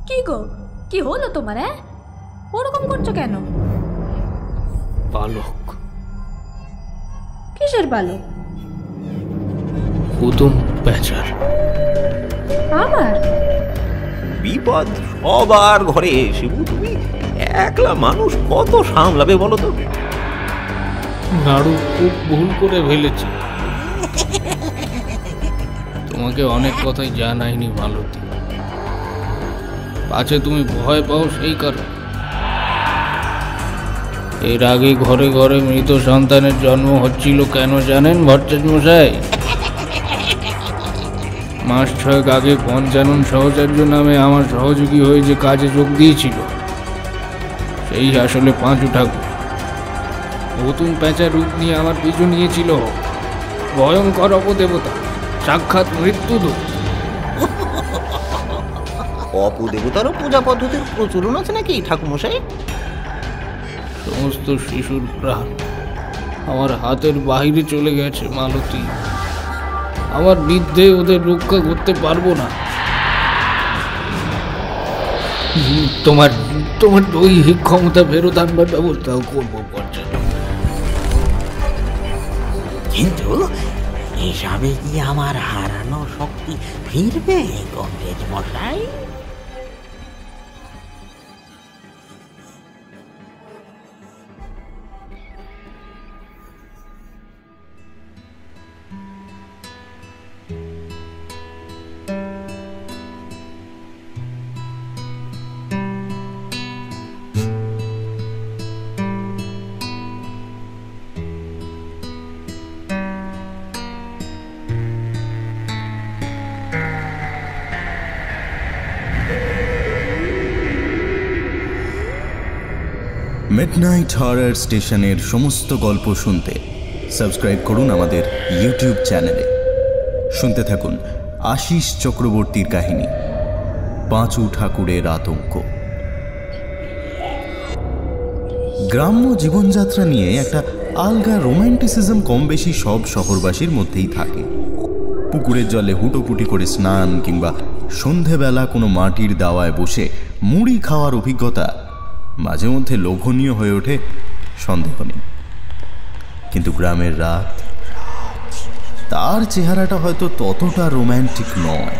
কি গো, কি হলো তোমার? ওরকম করছো কেন? বালক। কিসের বালক? হুতুম প্যাঁচার। আবার বিপদ সবার ঘরে। শিবু, তুমি একলা মানুষ কত সামলাবে বলো তো? নাড়ু খুব ভুল করে ফেলেছে। তোমাকে অনেক কথাই জানাইনি মালতী, পাছে তুমি ভয় পাও সেই কারণ। এর আগে ঘরে ঘরে মৃত সন্তানের জন্ম হচ্ছিল কেন জানেন ভট্টাচার্য মশাই? মাস 6 আগে পঞ্চানন সহচার্য নামে আমার সহযোগী হয়ে যে কাজে যোগ দিয়েছিল, সেই আসলে পাঁচু ঠাকুর। নতুন প্যাঁচার রূপ নিয়ে আমার পিছু নিয়েছিল। ভয়ঙ্কর অপদেবতা, সাক্ষাৎ মৃত্যুদূত। অপদেবতারও পূজা পদ্ধতির প্রচলন আছে নাকি ঠাকুরমশাই? সমস্ত শিশুর প্রাণ আমার হাতের বাইরে চলে গেছে মালতী। আমার বিদ্যে ওদের রক্ষা করতে পারবো না। তোমার তোমার দৈহিক ক্ষমতা ফেরত আনবার ব্যবস্থাও করবো পর্যন্ত। কিন্তু এসবে কি আমার হারানো শক্তি ফিরবে কংগ্রেস মশাই? মিডনাইট হরর স্টেশনের সমস্ত গল্প শুনতে সাবস্ক্রাইব করুন আমাদের ইউটিউব চ্যানেলে। শুনতে থাকুন আশিস চক্রবর্তীর কাহিনী পাঁচু ঠাকুরের আতঙ্ক। গ্রাম্য জীবনযাত্রা নিয়ে একটা আলগা রোম্যান্টিসিজম কম বেশি সব শহরবাসীর মধ্যেই থাকে। পুকুরের জলে হুটোপুটি করে স্নান কিংবা সন্ধেবেলা কোনো মাটির দাওয়ায় বসে মুড়ি খাওয়ার অভিজ্ঞতা মাঝে মধ্যে লোভনীয় হয়ে ওঠে, সন্দেহ নেই। কিন্তু গ্রামের রাত, তার চেহারাটা হয়তো ততটা রোম্যান্টিক নয়।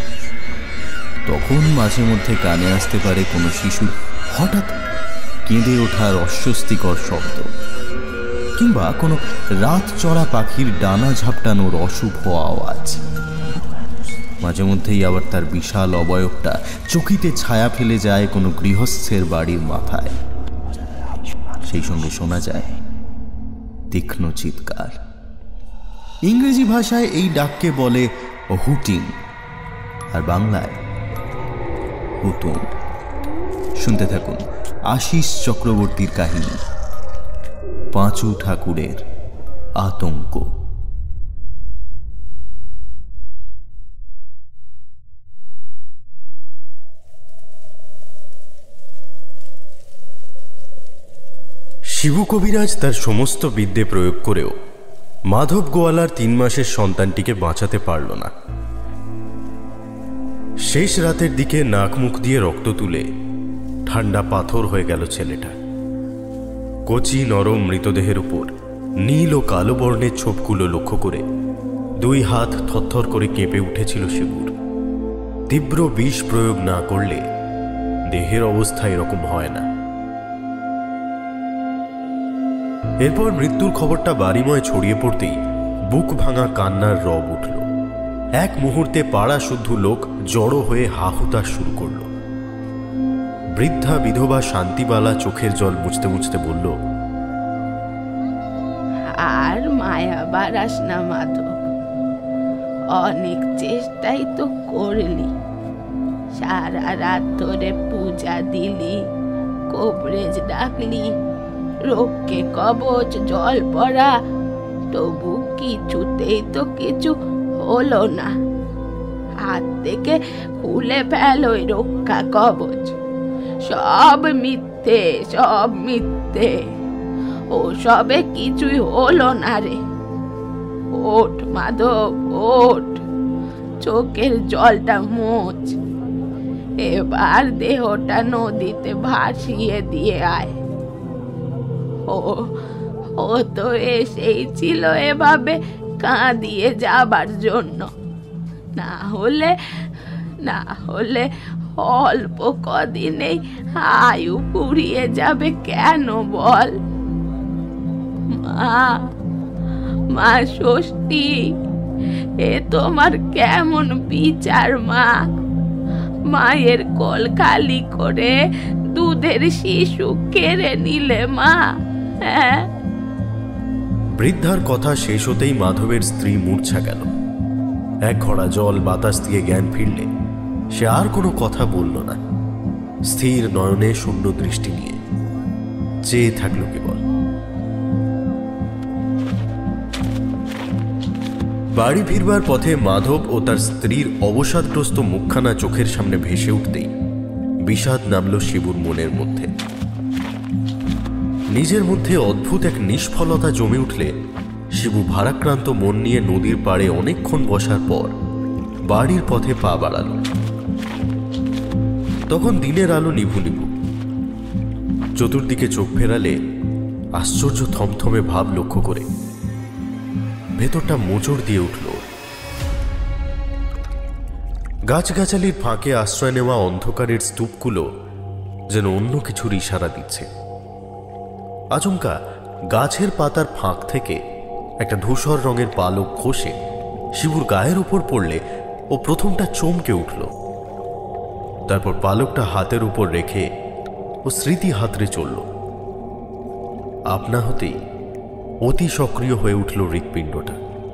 তখন মাঝে মধ্যে কানে আসতে পারে কোনো শিশুর হঠাৎ কেঁদে ওঠার অস্বস্তিকর শব্দ, কিংবা কোনো রাত চড়া পাখির ডানা ঝাপটানোর অশুভ আওয়াজ। মাঝে মধ্যেই আবার তার বিশাল অবয়বটা চকিতে ছায়া ফেলে যায় কোনো গৃহস্থের বাড়ির মাথায়। সেই সঙ্গে শোনা যায় তীক্ষ্ণ চিৎকার। ইংরেজি ভাষায় এই ডাককে বলে হুটিং, আর বাংলায় হুতুম। শুনতে থাকুন আশিস চক্রবর্তীর কাহিনী পাঁচু ঠাকুরের আতঙ্ক। শিবু কবিরাজ তার সমস্ত বিদ্যে প্রয়োগ করেও মাধব গোয়ালার 3 মাসের সন্তানটিকে বাঁচাতে পারল না। শেষ রাতের দিকে নাক মুখ দিয়ে রক্ত তুলে ঠান্ডা পাথর হয়ে গেল ছেলেটা। কচি নরম মৃতদেহের উপর নীল ও কালো বর্ণের ছোপগুলো লক্ষ্য করে 2 হাত থরথর করে কেঁপে উঠেছিল শিবুর। তীব্র বিষ প্রয়োগ না করলে দেহের অবস্থা এরকম হয় না। এরপর মৃত্যুর খবরটা বাড়িময় ছড়িয়ে পড়তেই বুক ভাঙা কান্নার রব উঠল। এক মুহূর্তে পাড়া শুদ্ধ লোক জড়ো হয়ে হাহুতাশ শুরু করল। বৃদ্ধা বিধবা শান্তিবালা চোখের জল মুছতে মুছতে বলল, আর মায়া বাড়াস না মাধব, অনেক চেষ্টাই তো করলি, সারা রাত ধরে পূজা দিলি, কবরেজ ডাকলি, রোগকে কবচ জল পড়া, তবু কিছুতেই তো কিছু হলো না। হাত থেকে খুলে ফেল ওই রক্ষা কবচ। সব মিথ্যে, সব মিথ্যে, ও সবে কিছুই হলো না রে। ওঠ মাধব, ওঠ, চোখের জলটা মোছ। এবার দেহটা নদীতে ভাসিয়ে দিয়ে আয়। ও তো এসেই ছিল এভাবে কাঁদিয়ে যাবার জন্য, না হলে অল্প কদিনেই আয়ু ফুরিয়ে যাবে কেন বল? মা ষষ্ঠী, এ তোমার কেমন বিচার মা? মায়ের কোল খালি করে দুধের শিশু কেড়ে নিলে মা। হ্যাঁ, বৃদ্ধার কথা শেষ হতেই মাধবের স্ত্রী মূর্ছা গেল। এক ঘড়া জল বাতাস দিয়ে জ্ঞান ফিরলে সে আর কোনো কথা বলল না। স্থির নয়নে শূন্য দৃষ্টি নিয়ে চেয়ে থাকল কেবল। বাড়ি ফিরবার পথে মাধব ও তার স্ত্রীর অবসাদগ্রস্ত মুখখানা চোখের সামনে ভেসে উঠতেই বিষাদ নামল শিবুর মনের মধ্যে। নিজের মধ্যে অদ্ভুত এক নিষ্ফলতা জমে উঠলে শিবু ভারাক্রান্ত মন নিয়ে নদীর পাড়ে অনেকক্ষণ বসার পর বাড়ির পথে পা বাড়াল। তখন দিনের আলো নিভু নিভু। চতুর্দিকে চোখ ফেরালে আশ্চর্য থমথমে ভাব লক্ষ্য করে ভেতরটা মোচড় দিয়ে উঠল। গাছগাছালির ফাঁকে আশ্রয় নেওয়া অন্ধকারের স্তূপগুলো যেন অন্য কিছুর ইশারা দিচ্ছে। আচমকা গাছের পাতার ফাঁক থেকে একটা ধূসর রঙের পালক খসে শিবুর গায়ের উপর পড়লে ও প্রথমটা চমকে উঠল। তারপর পালকটা হাতের উপর রেখে ও স্মৃতি হাতড়ে চলল। আপনা হতেই অতি সক্রিয় হয়ে উঠল হৃৎপিণ্ডটা।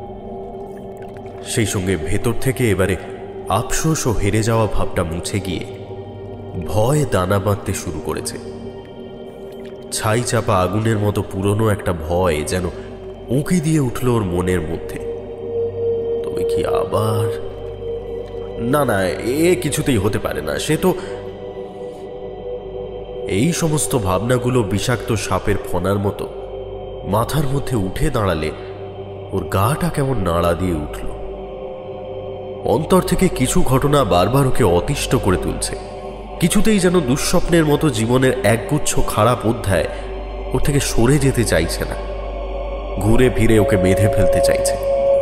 সেই সঙ্গে ভেতর থেকে এবারে আফসোস ও হেরে যাওয়া ভাবটা মুছে গিয়ে ভয় দানা বাঁধতে শুরু করেছে। ছাই চাপা আগুনের মতো পুরনো একটা ভয় যেন উঁকি দিয়ে উঠল ওর মনের মধ্যে। তবে কি আবার? না, এ কিছুতেই হতে পারে না। সে তো এই সমস্ত ভাবনাগুলো বিষাক্ত সাপের ফণার মতো মাথার মধ্যে উঠে দাঁড়ালে ওর গাটা কেমন নাড়া দিয়ে উঠল। অন্তর থেকে কিছু ঘটনা বারবার ওকে অতিষ্ঠ করে তুলছে। কিছুতেই যেন দুঃস্বপ্নের মতো জীবনের একগুচ্ছ খারাপ অধ্যায় ওর থেকে সরে যেতে চাইছে না, ঘুরে ফিরে ওকে বেঁধে ফেলতে চাইছে।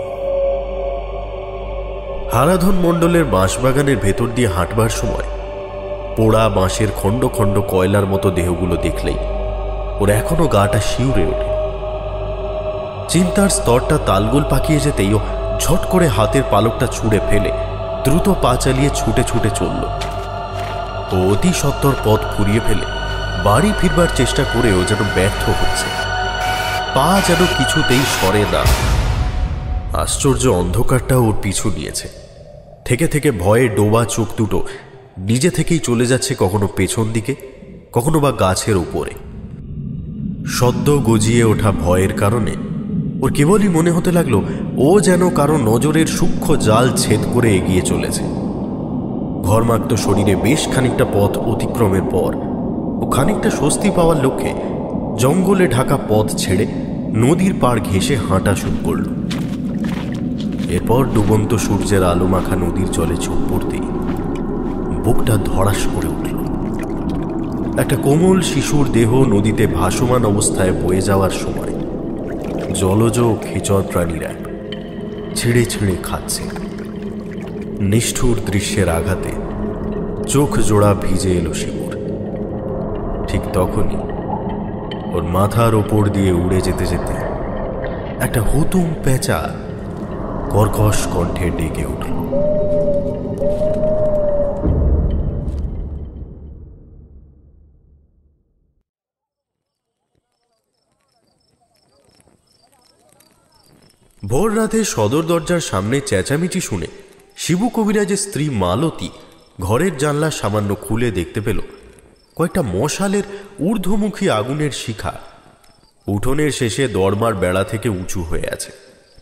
হারাধন মণ্ডলের বাঁশবাগানের ভেতর দিয়ে হাঁটবার সময় পোড়া বাঁশের খণ্ড খণ্ড কয়লার মতো দেহগুলো দেখলেই ওর এখনো গাটা শিউরে ওঠে। চিন্তার স্তরটা তালগোল পাকিয়ে যেতেই ও ঝট করে হাতের পালকটা ছুঁড়ে ফেলে দ্রুত পা চালিয়ে ছুটে ছুটে চলল। ও অতি সত্বর পথ ফুরিয়ে ফেলে বাড়ি ফিরবার চেষ্টা করেও যেন ব্যর্থ হচ্ছে। পা যেন কিছুতেই সরে না। আশ্চর্য অন্ধকারটা ওর পিছু নিয়েছে। থেকে থেকে ভয়ে ডোবা চোখ দুটো নিজে থেকেই চলে যাচ্ছে, কখনো পেছন দিকে, কখনো বা গাছের উপরে। সদ্য গজিয়ে ওঠা ভয়ের কারণে ওর কেবলই মনে হতে লাগলো ও যেন কারো নজরের সূক্ষ্ম জাল ছেদ করে এগিয়ে চলেছে। ঘরমাক্ত শরীরে বেশ খানিকটা পথ অতিক্রমের পর ও খানিকটা স্বস্তি পাওয়ার লক্ষ্যে জঙ্গলে ঢাকা পথ ছেড়ে নদীর পাড় ঘেঁষে হাঁটা শুরু করল। এরপর ডুবন্ত সূর্যের আলো মাখা নদীর জলে চোখ পড়তেই বুকটা ধড়াস করে উঠল। একটা কোমল শিশুর দেহ নদীতে ভাসমান অবস্থায় বয়ে যাওয়ার সময় জলজ খেচর প্রাণীরা ছিঁড়ে ছিঁড়ে খাচ্ছে। নিষ্ঠুর দৃশ্যের আঘাতে চোখ জোড়া ভিজে এলো শিবুর। ঠিক তখনই ওর মাথার ওপর দিয়ে উড়ে যেতে যেতে একটা হুতুম পেঁচা কর্কশ কণ্ঠে ডেকে উঠল। ভোর রাতে সদর দরজার সামনে চেঁচামেচি শুনে শিবু কবিরাজের স্ত্রী মালতী ঘরের জানলা সামান্য খুলে দেখতে পেল কয়েকটা মশালের ঊর্ধ্বমুখী আগুনের শিখা উঠোনের শেষে দরমার বেড়া থেকে উঁচু হয়ে আছে।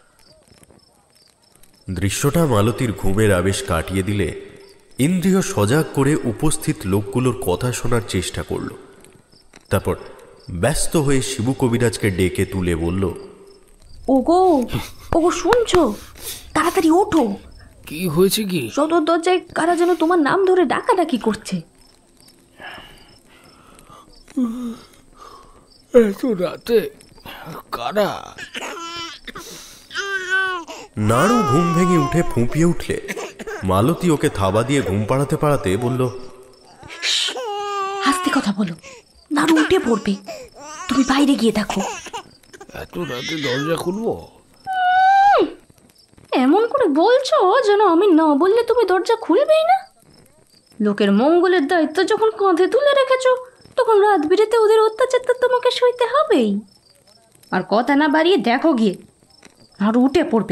দৃশ্যটা মালতীর ঘুমের আবেশ কাটিয়ে দিলে ইন্দ্রিয় সজাগ করে উপস্থিত লোকগুলোর কথা শোনার চেষ্টা করল। তারপর ব্যস্ত হয়ে শিবু কবিরাজকে ডেকে তুলে বলল, ওগো শুনছো? তাড়াতাড়ি ওঠো, কি হয়েছে কি? সদর দরজায় কারা যেন তোমার নাম ধরে ডাকাডাকি করছে। এত রাতে কারা? নাড়ু ঘুম ভেঙে উঠে ফুঁপিয়ে উঠলে মালতী ওকে থাবা দিয়ে ঘুম পাড়াতে পাড়াতে বলল, আস্তে কথা বলো, নাড়ু উঠে পড়বে, তুমি বাইরে গিয়ে দেখো। এত রাতে দরজা খুলবো? এমন করে বলছো যেন আমি না বললে তুমি দরজা খুলবেই না। লোকের মঙ্গলের দায়িত্ব যখন কাঁধে তুলে রেখেছো, তখন রাত বিরেতে ওদের অত্যাচার তো তোমাকে সইতে হবেই। আর কথা না বাড়িয়ে দেখো গিয়ে, আর উঠে পড়বে।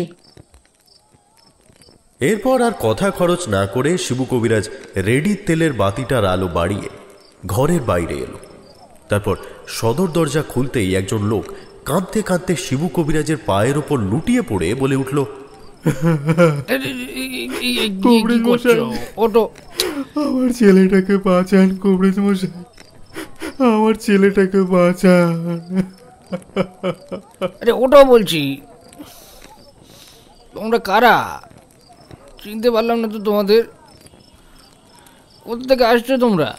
এরপর আর কথা খরচ না করে শিবু কবিরাজ রেডির তেলের বাতিটার আলো বাড়িয়ে ঘরের বাইরে এলো। তারপর সদর দরজা খুলতেই একজন লোক কাঁদতে কাঁদতে শিবু কবিরাজের পায়ের ওপর লুটিয়ে পড়ে বলে উঠল, আমার ছেলেটাকে বাঁচান কবিরাজ মশাই, আমার ছেলেটাকে বাঁচান। আরে ওটাও বলছি, তোমরা কারা? চিনতে পারলাম না তো তোমাদের। কোথা থেকে আসছো তোমরা?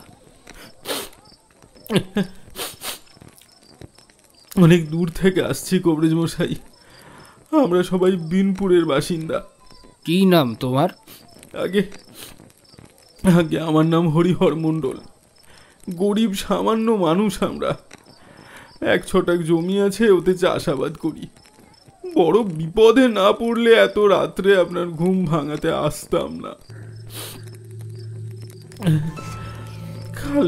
অনেক দূর থেকে আসছি কবিরাজ মশাই, আমরা সবাই বিনপুরের বাসিন্দা। কি নাম তোমার? আগে আমার নাম হরিহর মণ্ডল। গরিব সামান্য মানুষ আমরা। 1 ছটাক জমি আছে, ওতে চাষাবাদ করি। বড় বিপদে না পড়লে এত রাত্রে আপনার ঘুম ভাঙাতে আসতাম না। কাল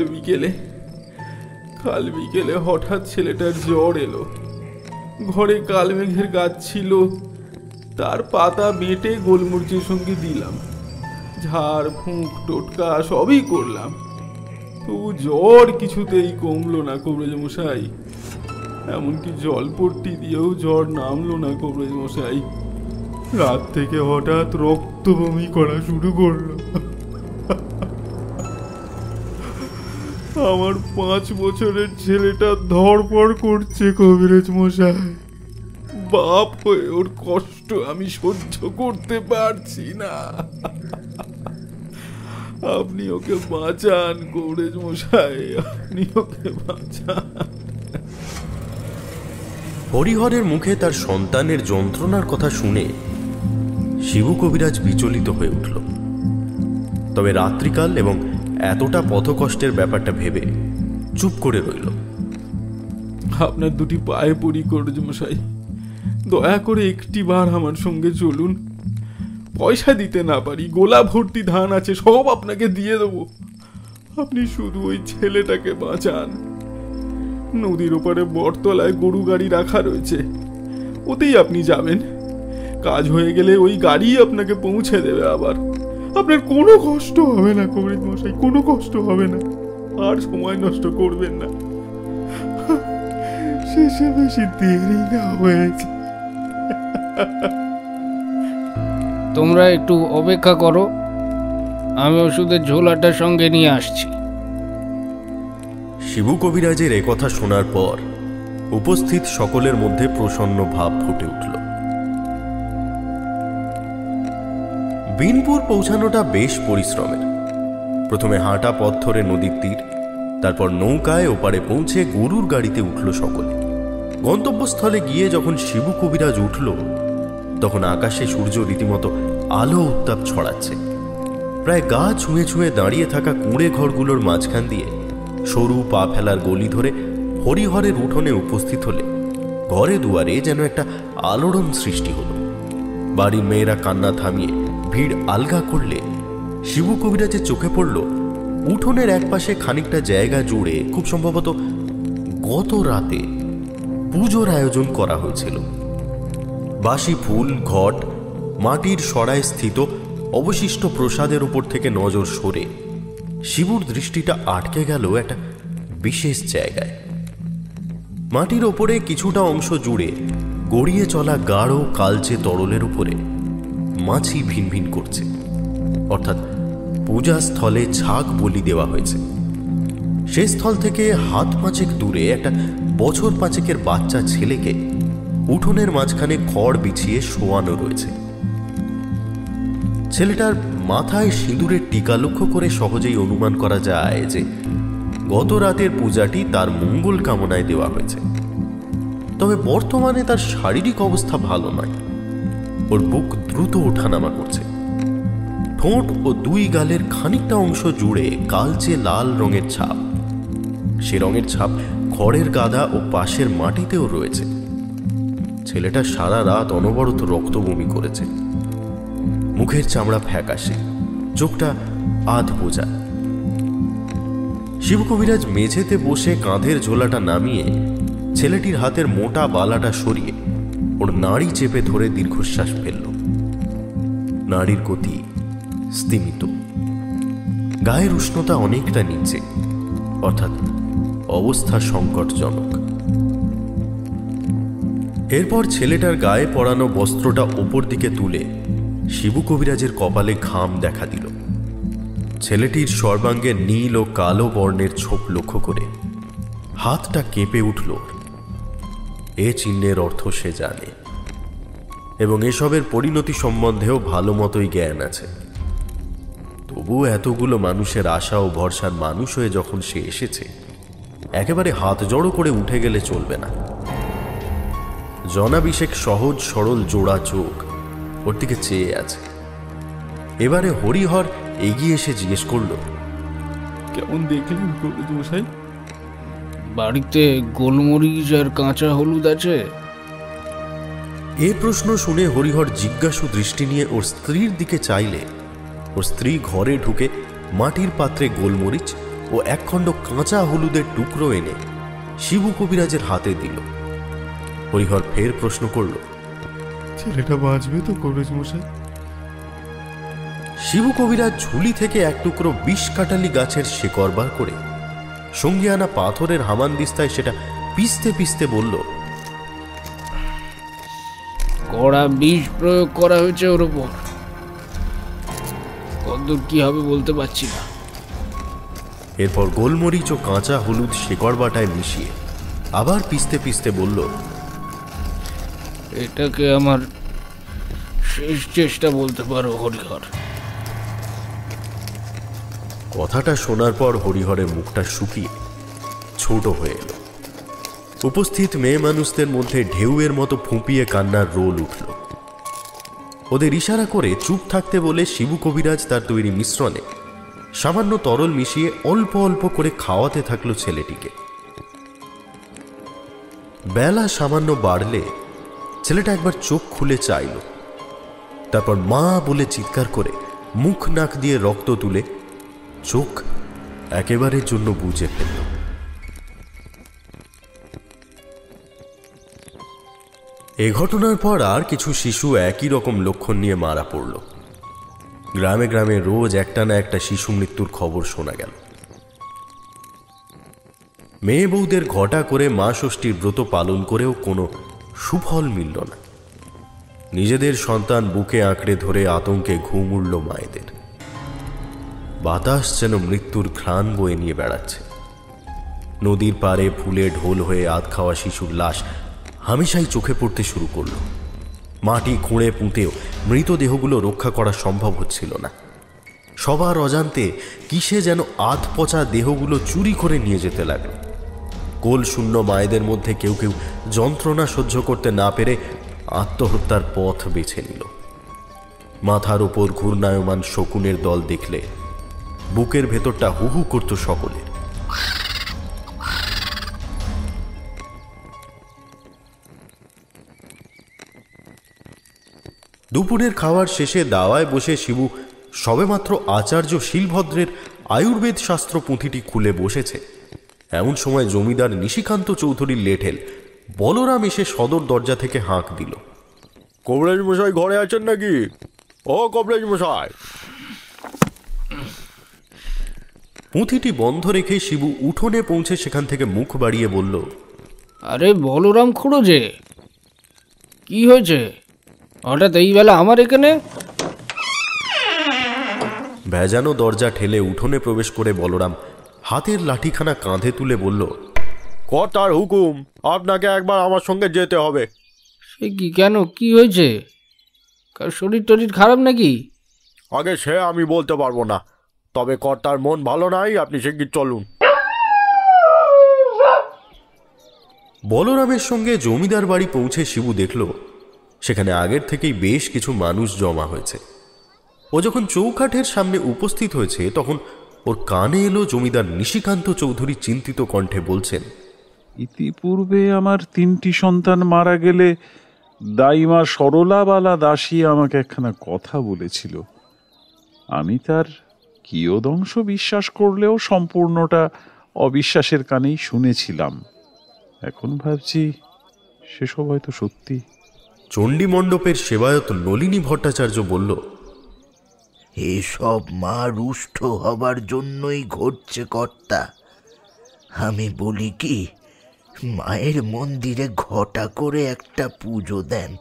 বিকেলে হঠাৎ ছেলেটার জ্বর এলো। ঘরে কালমেঘের গাছ ছিল, তার পাতা বেটে গোলমরিচের সঙ্গে দিলাম, ঝাড় ফুঁক টোটকা সবই করলাম, তবু জ্বর কিছুতেই কমলো না কবিরাজ মশাই। এমনকি জলপট্টি দিয়েও জ্বর নামলো না কবিরাজ মশাই। রাত থেকে হঠাৎ রক্ত বমি করা শুরু করলো। আমার 5 বছরের ছেলেটা ধড়পড় করছে কবিরাজ মশাই। বাপ হয়ে ওর কষ্ট আমি সহ্য করতে পারছি না। আপনি ওকে বাঁচান কবিরাজ মশাই, আপনি ওকে বাঁচান। হরিহরের মুখে তার সন্তানের যন্ত্রণার কথা শুনে শিবু কবিরাজ বিচলিত হয়ে উঠল। তবে রাত্রিকাল এবং এতটা পথকষ্টের ব্যাপারটা ভেবে চুপ করে রইল। আপনার 2টি পায়ে পড়ি কবিরাজ মশাই, দয়া করে একটি বার আমার সঙ্গে চলুন। পয়সা দিতে না পারি, গোলা ভর্তি ধান আছে, সব আপনাকে দিয়ে দেবো। আপনি শুধু ওই ছেলেটাকে বাঁচান। নদীর ওপারে বটতলায় গরু গাড়ি রাখা রয়েছে, ওতেই আপনি যাবেন। কাজ হয়ে গেলে ওই গাড়ি আপনাকে পৌঁছে দেবে। আবার আপনার কোনো কষ্ট হবে না কবিরাজ মশাই, কোনো কষ্ট হবে না। আর সময় নষ্ট করবেন না, শেষে বেশি দেরি না হয়েছে। তোমরা একটু অপেক্ষা করো, আমি ওষুধের ঝোলাটা সঙ্গে নিয়ে আসছি। শিবু কবিরাজের একথা শোনার পর উপস্থিত সকলের মধ্যে প্রসন্ন ভাব ফুটে উঠল। বিনপুর পৌঁছানোটা বেশ পরিশ্রমের। প্রথমে হাঁটা পথ ধরে নদীর তীর, তারপর নৌকায় ওপারে পৌঁছে গরুর গাড়িতে উঠল সকলে। গন্তব্যস্থলে গিয়ে যখন শিবু কবিরাজ উঠল, তখন আকাশে সূর্য রীতিমতো আলো উত্তাপ ছড়াচ্ছে। প্রায় গা ছুঁয়ে ছুঁয়ে দাঁড়িয়ে থাকা কুঁড়ে ঘরগুলোর মাঝখান দিয়ে সরু পা ফেলার গলি ধরে হরিহরের উঠোনে উপস্থিত হলে ঘরে দুয়ারে যেন একটা আলোড়ন সৃষ্টি হলো। বাড়ির মেয়েরা কান্না থামিয়ে ভিড় আলগা করলে শিবু কবিরাজের চোখে পড়ল উঠোনের একপাশে খানিকটা জায়গা জুড়ে খুব সম্ভবত গত রাতে পুজোর আয়োজন করা হয়েছিল। বাসি ফুল, ঘট, মাটির সরায় স্থিত অবশিষ্ট প্রসাদের উপর থেকে নজর সরে শিবুর দৃষ্টিটা আটকে গেল একটা বিশেষ জায়গায়। মাটির ওপরে কিছুটা অংশ জুড়ে গড়িয়ে চলা গাঢ় কালচে তরলের উপরে মাছি ভিনভিন করছে, অর্থাৎ পূজা স্থলে ছাগ বলি দেওয়া হয়েছে। সে স্থল থেকে হাত 5 দূরে একটা বছর 5 বাচ্চা ছেলেকে উঠোনের মাঝখানে খড় বিছিয়ে শোয়ানো রয়েছে। ছেলেটার মাথায় সিঁদুরের টিকা লক্ষ্য করে সহজেই অনুমান করা যায় যে গত রাতের পূজাটি তার মঙ্গল কামনায় দেওয়া হয়েছে। তবে বর্তমানে তার শারীরিক অবস্থা ভালো নয়। ওর বুক দ্রুত ওঠানামা করছে। ঠোঁট ও দুই গালের খানিকটা অংশ জুড়ে কালচে লাল রঙের ছাপ। সে রঙের ছাপ খড়ের গাদা ও পাশের মাটিতেও রয়েছে। ছেলেটা সারা রাত অনবরত রক্ত বমি করেছে। মুখের চামড়া ফ্যাকাশে, চোখটা আধ বোঝা। শিবু কবিরাজ মেঝেতে বসে কাঁধের ঝোলাটা নামিয়ে ছেলেটির হাতের মোটা বালাটা সরিয়ে ওর নাড়ি চেপে ধরে দীর্ঘশ্বাস ফেলল। নাড়ির গতি স্তিমিত, গায়ের উষ্ণতা অনেকটা নিচে, অর্থাৎ অবস্থা সংকটজনক। এরপর ছেলেটার গায়ে পরানো বস্ত্রটা ওপর দিকে তুলে শিবু কবিরাজের কপালে ঘাম দেখা দিল। ছেলেটির সর্বাঙ্গে নীল ও কালো বর্ণের ছোপ লক্ষ্য করে হাতটা কেঁপে উঠল। এ চিহ্নের অর্থ সে জানে এবং এসবের পরিণতি সম্বন্ধেও ভালো মতোই জ্ঞান আছে। তবু এতগুলো মানুষের আশা ও ভরসার মানুষ হয়ে যখন সে এসেছে, একেবারে হাত জড়ো করে উঠে গেলে চলবে না। জনাভিষেক সহজ সরল জোড়া চোখ ওর দিকে চেয়ে আছে। এবারে হরিহর এগিয়ে এসে জিজ্ঞেস করল, কেমন দেখলেন কবিরাজ মশাই? বাড়িতে গোলমরিচ আর কাঁচা হলুদ আছে? এ প্রশ্ন শুনে হরিহর জিজ্ঞাসু দৃষ্টি নিয়ে ওর স্ত্রীর দিকে চাইলে ওর স্ত্রী ঘরে ঢুকে মাটির পাত্রে গোলমরিচ ও একখণ্ড কাঁচা হলুদের টুকরো এনে শিবু কবিরাজের হাতে দিল। হরিহর ফের প্রশ্ন করল, ছেলেটা বাঁচবে তো কবিরাজ মশাই? শিবু কবিরাজ ঝুলি থেকে এক টুকরো ২০ কাটালি গাছের শেকড় বার করে সঙ্গে আনা পাথরের হামানদিস্তায় সেটা পিষতে পিষতে বলল, কড়া বিষ প্রয়োগ করা হয়েছে ওর ওপর। কতদূর কি হবে বলতে পারছি না। এরপর গোলমরিচ ও কাঁচা হলুদ শেকড় বাটায় মিশিয়ে আবার পিষতে পিষতে বলল, এটাকে আমার শেষ চেষ্টা বলতে পারো হরিহর। কথাটা শোনার পর হরিহরের মুখটা শুকিয়ে ছোট হয়ে এলো। উপস্থিত মেয়ে মানুষদের মধ্যে ঢেউয়ের মতো ফুঁপিয়ে কান্নার রোল উঠল। ওদের ইশারা করে চুপ থাকতে বলে শিবু কবিরাজ তার তৈরি মিশ্রণে সামান্য তরল মিশিয়ে অল্প অল্প করে খাওয়াতে থাকলো ছেলেটিকে। বেলা সামান্য বাড়লে ছেলেটা একবার চোখ খুলে চাইল। তারপর মা বলে চিৎকার করে মুখ নাক দিয়ে রক্ত তুলে চোখ একেবারের জন্য বুঝে ফেলল। এ ঘটনার পর আর কিছু শিশু একই রকম লক্ষণ নিয়ে মারা পড়ল। গ্রামে গ্রামে রোজ একটা না একটা শিশু মৃত্যুর খবর শোনা গেল। মেয়ে বউদের ঘটা করে মা ষষ্ঠীর ব্রত পালন করেও কোনো সুফল মিলল না। নিজেদের সন্তান বুকে আঁকড়ে ধরে আতঙ্কে ঘুম উড়ল মায়েদের। বাতাস যেন মৃত্যুর ঘ্রাণ বয়ে নিয়ে বেড়াচ্ছে। নদীর পাড়ে ফুলে ঢোল হয়ে আধ খাওয়া শিশুর লাশ হামেশাই চোখে পড়তে শুরু করল। মাটি খুঁড়ে পুঁতেও মৃতদেহগুলো রক্ষা করা সম্ভব হচ্ছিল না। সবার অজান্তে কিসে যেন আধ পচা দেহগুলো চুরি করে নিয়ে যেতে লাগলো। কোল শূন্য মায়েদের মধ্যে কেউ কেউ যন্ত্রণা সহ্য করতে না পেরে আত্মহত্যার পথ বেছে নিল। মাথার ওপর ঘূর্ণায়মান শকুনের দল দেখলে বুকের ভেতরটা হুহু করত সকলের। দুপুরের খাওয়ার শেষে দাওয়ায় বসে শিবু সবেমাত্র আচার্য শিলভদ্রের আয়ুর্বেদ শাস্ত্র পুঁথিটি খুলে বসেছে। এমন সময় জমিদার নিশিকান্ত চৌধুরীর লেঠেল বলরাম এসে সদর দরজা থেকে হাঁক দিল, কবিরাজ মশাই ঘরে আছেন নাকি? ও কবিরাজ মশাই! পুঁথিটি বন্ধ রেখে শিবু উঠোনে পৌঁছে সেখান থেকে মুখ বাড়িয়ে বলল, আরে বলরাম খুড়ো যে, কি হয়েছে হঠাৎ এই বেলা আমার এখানে? ভেজানো দরজা ঠেলে উঠোনে প্রবেশ করে বলরাম হাতের লাঠিখানা কাঁধে তুলে বলল, কর্তার হুকুম, আপনাকে একবার আমার সঙ্গে যেতে হবে। সে কি, কেন, কি হয়েছে? কার শরীর টরীর খারাপ নাকি? আগে সে আমি বলতে পারবো না, তবে কর্তার মন ভালো নাই, আপনি শিগগির চলুন। বলরামের সঙ্গে জমিদার বাড়ি পৌঁছে শিবু দেখল সেখানে আগের থেকেই বেশ কিছু মানুষ জমা হয়েছে। ও যখন চৌকাঠের সামনে উপস্থিত হয়েছে তখন ওর কানে এলো জমিদার নিশিকান্ত চৌধুরী চিন্তিত কণ্ঠে বলছেন, ইতিপূর্বে আমার 3টি সন্তান মারা গেলে দাইমা সরলাবালা দাসী আমাকে একখানা কথা বলেছিল। আমি তার কিয়দংশ বিশ্বাস করলেও সম্পূর্ণটা অবিশ্বাসের কানেই শুনেছিলাম। এখন ভাবছি সেসব হয়তো সত্যি। চণ্ডী মণ্ডপের সেবায়ত নলিনী ভট্টাচার্য বলল, এসব মা রুষ্ট হবার জন্যই ঘটছে কর্তা। আমি বলি কি, মায়ের মন্দিরে ঘটা করে একটা পুজো দেন,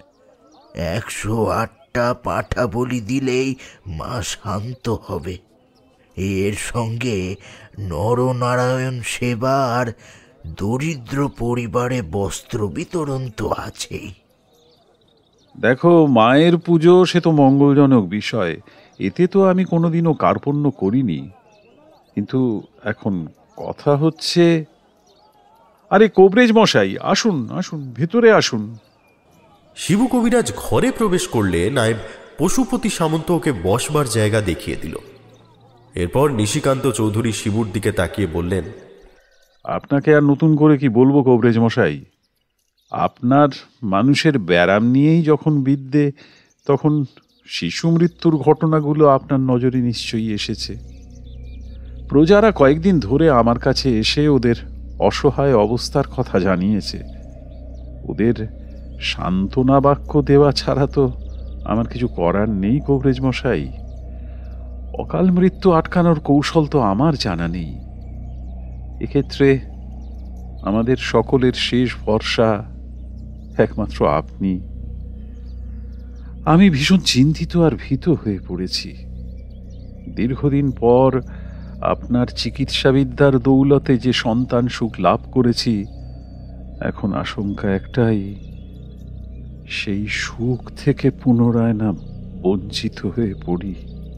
108টা পাঠা বলি দিলেই মা শান্ত হবে। এর সঙ্গে নরনারায়ণ সেবা আর দরিদ্র পরিবারে বস্ত্র বিতরণ তো আছেই। দেখো, মায়ের পুজো সে তো মঙ্গলজনক বিষয়, এতে তো আমি কোনোদিনও কার্পণ্য করিনি। কিন্তু এখন কথা হচ্ছে, আরে কবরেজ মশাই, আসুন আসুন, ভেতরে আসুন। শিবু কবিরাজ ঘরে প্রবেশ করলে নায়েব পশুপতি সামন্ত ওকে বসবার জায়গা দেখিয়ে দিল। এরপর নিশিকান্ত চৌধুরী শিবুর দিকে তাকিয়ে বললেন, আপনাকে আর নতুন করে কি বলবো কবরেজ মশাই, আপনার মানুষের ব্যারাম নিয়েই যখন বিদ্যে, তখন শিশু মৃত্যুর ঘটনাগুলো আপনার নজরে নিশ্চয়ই এসেছে। প্রজারা কয়েকদিন ধরে আমার কাছে এসে ওদের অসহায় অবস্থার কথা জানিয়েছে। ওদের সান্ত্বনা বাক্য দেওয়া ছাড়া তো আমার কিছু করার নেই কবরেজ মশাই। অকাল মৃত্যু আটকানোর কৌশল তো আমার জানা নেই। এক্ষেত্রে আমাদের সকলের শেষ ভরসা একমাত্র আপনি। আমি ভীষণ চিন্তিত আর ভীত হয়ে পড়েছি। দীর্ঘদিন পর আপনার চিকিৎসাবিদ্যার দৌলতে যে সন্তান সুখ লাভ করেছি, এখন আশঙ্কা একটাই, সেই সুখ থেকে পুনরায় না বঞ্চিত হয়ে পড়ি।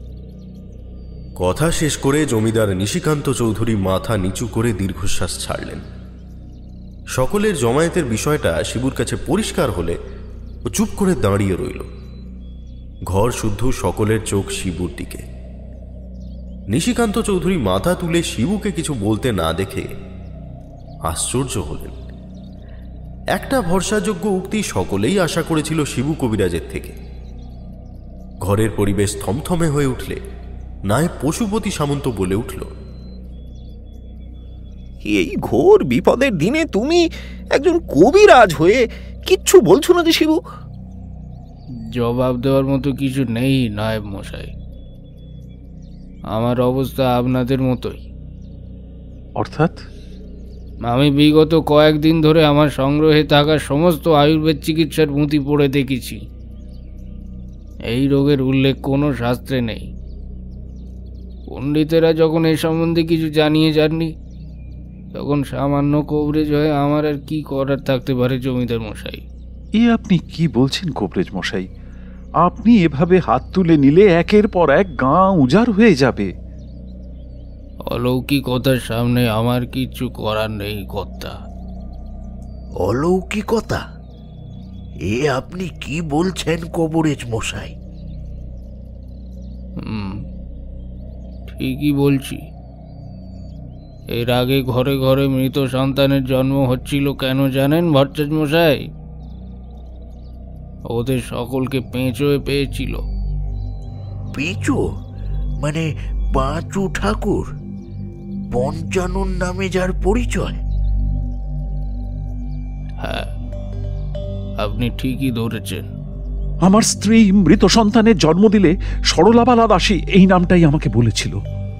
কথা শেষ করে জমিদার নিশিকান্ত চৌধুরী মাথা নিচু করে দীর্ঘশ্বাস ছাড়লেন। সকলের জমায়েতের বিষয়টা শিবুর কাছে পরিষ্কার হলে ও চুপ করে দাঁড়িয়ে রইল। ঘর শুদ্ধ সকলের চোখ শিবুর দিকে। নিশিকান্ত চৌধুরী মাথা তুলে শিবুকে কিছু বলতে না দেখে আশ্চর্য হলেন। একটা ভরসাযোগ্য উক্তি সকলেই আশা করেছিল শিবু কবিরাজের থেকে। ঘরের পরিবেশ থমথমে হয়ে উঠলে নায়েব পশুপতি সামন্ত বলে উঠল, এই ঘোর বিপদের দিনে তুমি একজন কবিরাজ হয়ে কিচ্ছু বলছো না যে শিবু? জবাব দেওয়ার মতো কিছু নেই নায়েব মশাই, আমার অবস্থা আপনাদের মতোই। অর্থাৎ? আমি বিগত কয়েকদিন ধরে আমার সংগ্রহে থাকা সমস্ত আয়ুর্বেদ চিকিৎসার পুঁথি পড়ে দেখেছি। এই রোগের উল্লেখ কোনো শাস্ত্রে নেই। পণ্ডিতেরা যখন এই সম্বন্ধে কিছু জানিয়ে যাননি, তখন সামান্য কবরেজ হয়ে আমার আর কি করার থাকতে পারে জমিদার মশাই? এ আপনি কি বলছেন কবরেজ মশাই? আপনি এভাবে হাত তুলে নিলে একের পর এক গাঁ উজাড় হয়ে যাবে। অলৌকিকতার সামনে আমার কিছু করার নেই কর্তা। অলৌকিকতা? এ আপনি কি বলছেন কবরেজ মশাই? ঠিকই বলছি। এর আগে ঘরে ঘরে মৃত সন্তানের জন্ম হচ্ছিল কেন জানেন ভট্টাচার্য মশাই? ওদের সকলকে পেঁচোয় পেয়েছিল। পেঁচো মানে পাঁচু ঠাকুর, পঞ্চানন নামে যার পরিচয়? হ্যাঁ, আপনি ঠিকই ধরেছেন। আমার স্ত্রী মৃত সন্তানের জন্ম দিলে সরলাবালা দাসী এই নামটাই আমাকে বলেছিল।